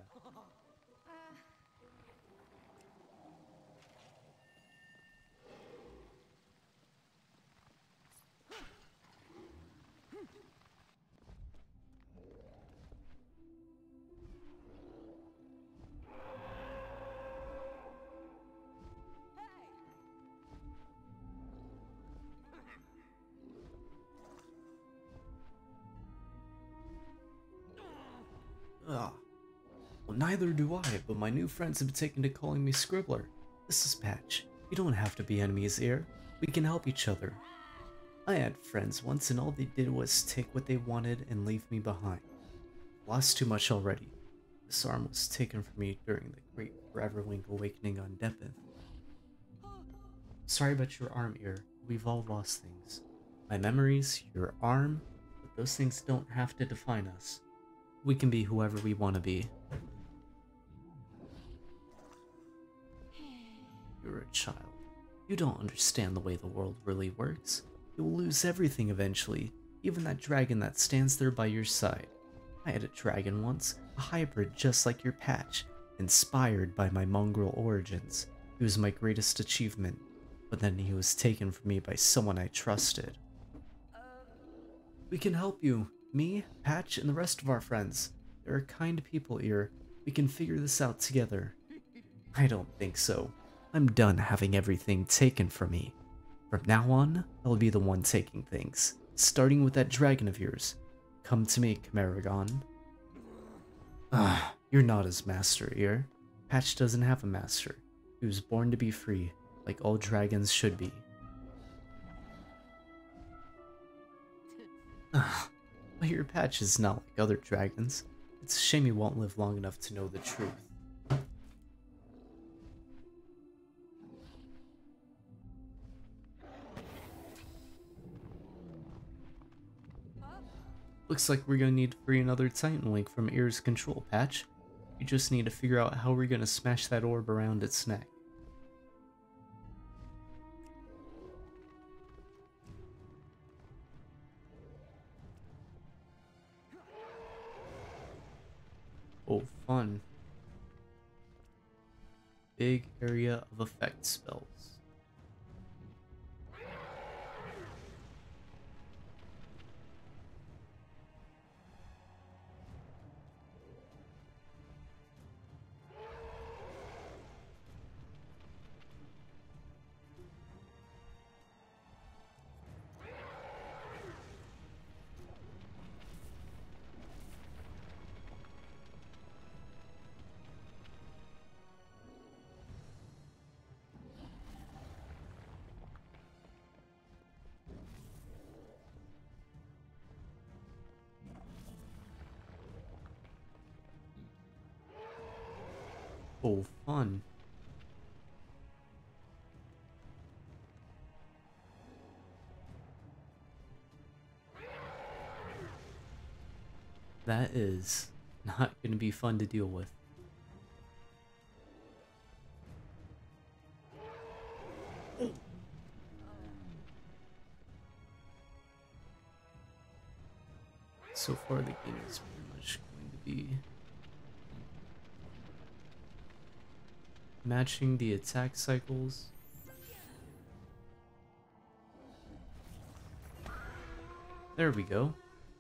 Ugh. Well, neither do I, but my new friends have taken to calling me Scribbler. This is Patch. We don't have to be enemies here. We can help each other. I had friends once and all they did was take what they wanted and leave me behind. Lost too much already. This arm was taken from me during the Great Foreverlink Awakening on Depith. Sorry about your arm, Ear. We've all lost things. My memories, your arm, but those things don't have to define us. We can be whoever we want to be. You're a child. You don't understand the way the world really works. You will lose everything eventually, even that dragon that stands there by your side. I had a dragon once, a hybrid just like your Patch, inspired by my mongrel origins. He was my greatest achievement, but then he was taken from me by someone I trusted. We can help you. Me, Patch, and the rest of our friends. There are kind people here. We can figure this out together. I don't think so. I'm done having everything taken from me. From now on, I'll be the one taking things, starting with that dragon of yours. Come to me, Camaragon. Ah, you're not his master here. Patch doesn't have a master. He was born to be free, like all dragons should be. Ah, but your Patch is not like other dragons. It's a shame he won't live long enough to know the truth. Looks like we're gonna need to free another Titan Link from Ear's control, Patch. We just need to figure out how we're gonna smash that orb around its neck. Oh, fun. Big area of effect spells. Oh, fun. That is not going to be fun to deal with. So far, the game is pretty much going to be matching the attack cycles. There we go.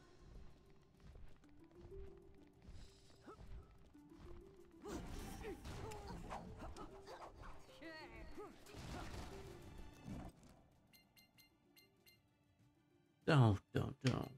Don't, don't, don't.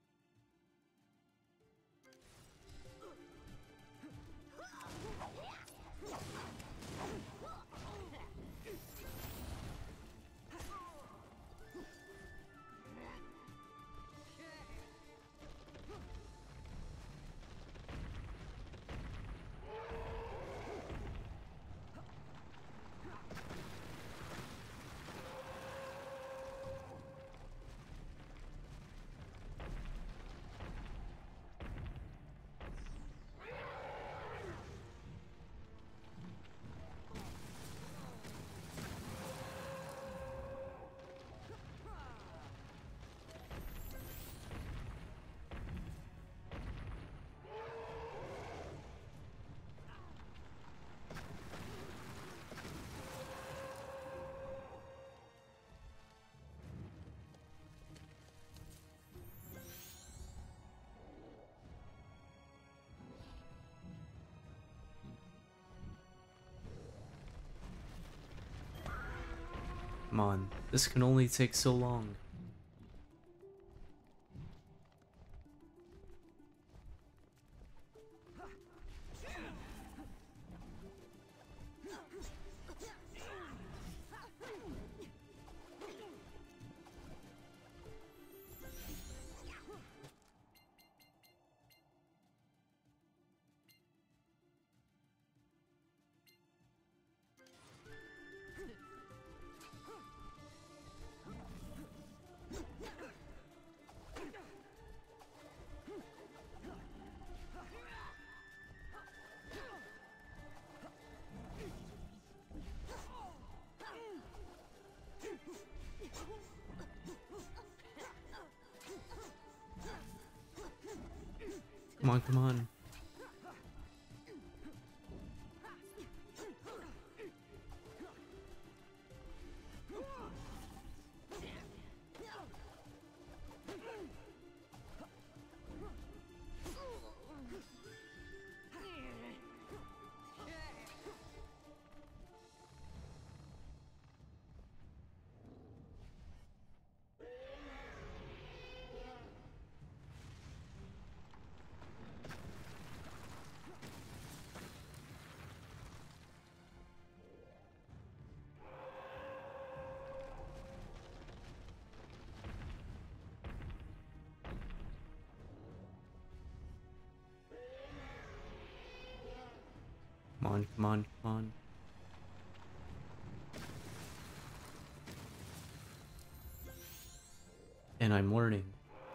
Come on, this can only take so long. Come on, come on. Come on, come on, come on. And I'm learning.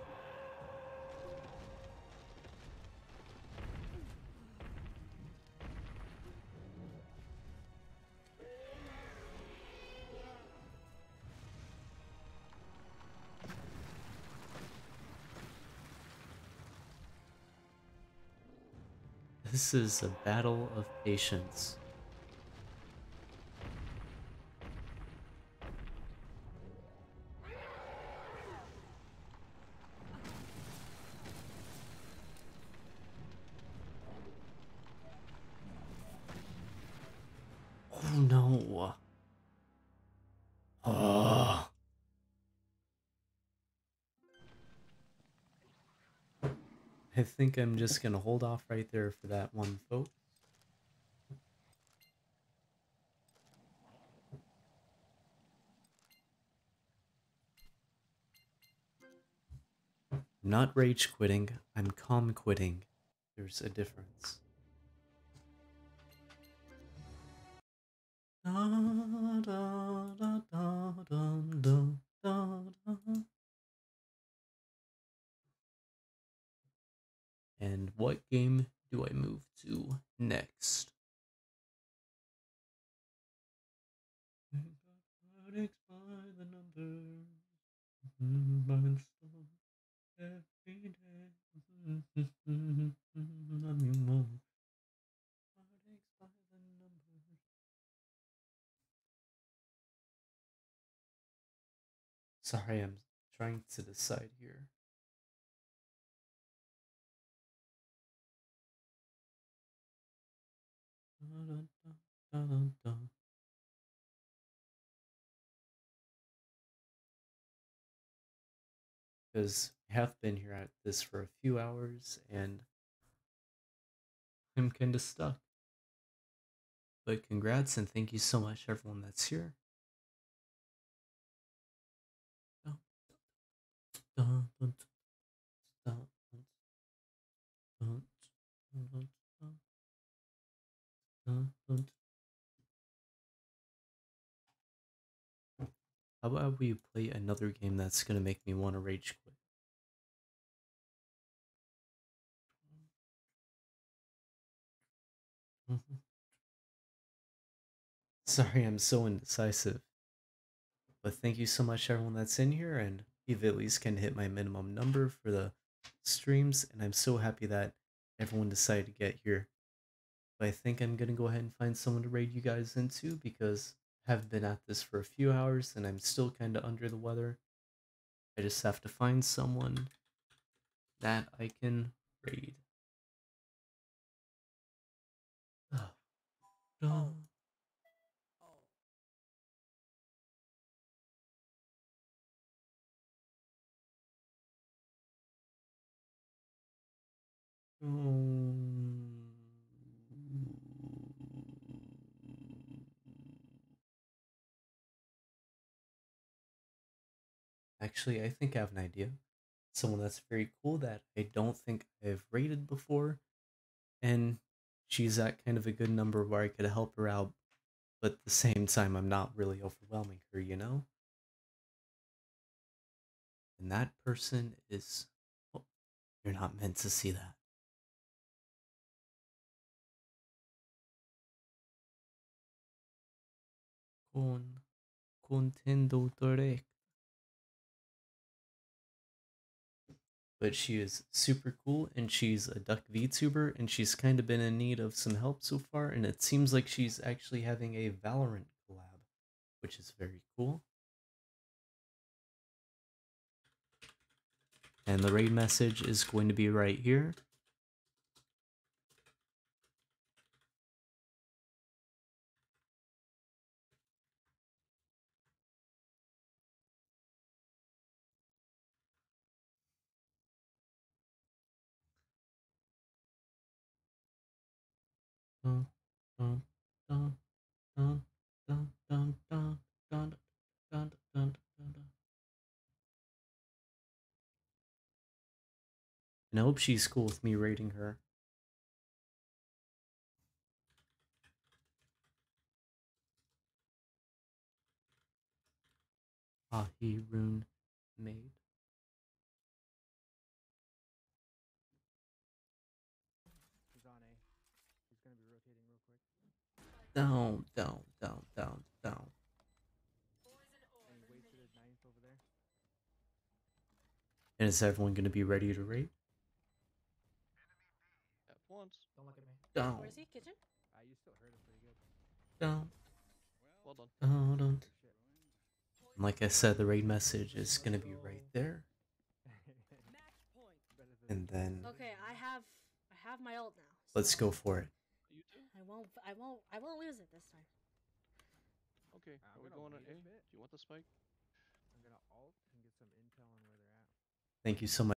This is a battle of patience. Oh no. Oh. I think I'm just gonna hold off right there for that one vote. I'm not rage quitting, I'm calm quitting. There's a difference. Da, da, da, da, da, da, da, da. And what game do I move to next? By the number, by the song, every day. Love you more. Heartaches by the number. Sorry, I'm trying to decide here. Because I have been here at this for a few hours and I'm kind of stuck. But congrats and thank you so much, everyone that's here. How about we play another game that's gonna make me want to rage quit? Sorry, I'm so indecisive. But thank you so much, everyone that's in here, and you've at least can hit my minimum number for the streams, and I'm so happy that everyone decided to get here. But I think I'm gonna go ahead and find someone to raid you guys into because I have been at this for a few hours and I'm still kind of under the weather. I just have to find someone that I can raid. Oh. Um, Actually, I think I have an idea. Someone that's very cool that I don't think I've rated before, and she's at kind of a good number where I could help her out, but at the same time, I'm not really overwhelming her, you know? And that person is. Oh, you're not meant to see that. Con Contendo Direct. but she is super cool, and she's a duck VTuber, and she's kind of been in need of some help so far, and it seems like she's actually having a Valorant collab, which is very cool. And the raid message is going to be right here. Dun, dun, dun, dun, dun, dun, dun, dun, dun, dun, dun. And I hope she's cool with me raiding her. Ahi Rune Maid. He's on A. He's gonna be rotating real quick. Down, down, down, down, down. And he wasted his ninth over there. And is everyone going to be ready to raid? At once. Don't look at me. Down. Where is he? Kitchen? Uh, you still heard him pretty good. Down. Well done. Down, down. And like I said, the raid message is going to be right there. And then Okay, I have I have my ult now. let's go for it. You too? I won't I won't I won't lose it this time. Okay, I'm are we gonna going to wait A? a bit. Do you want the spike? I'm gonna ult and get some intel on where they're at. Thank you so much.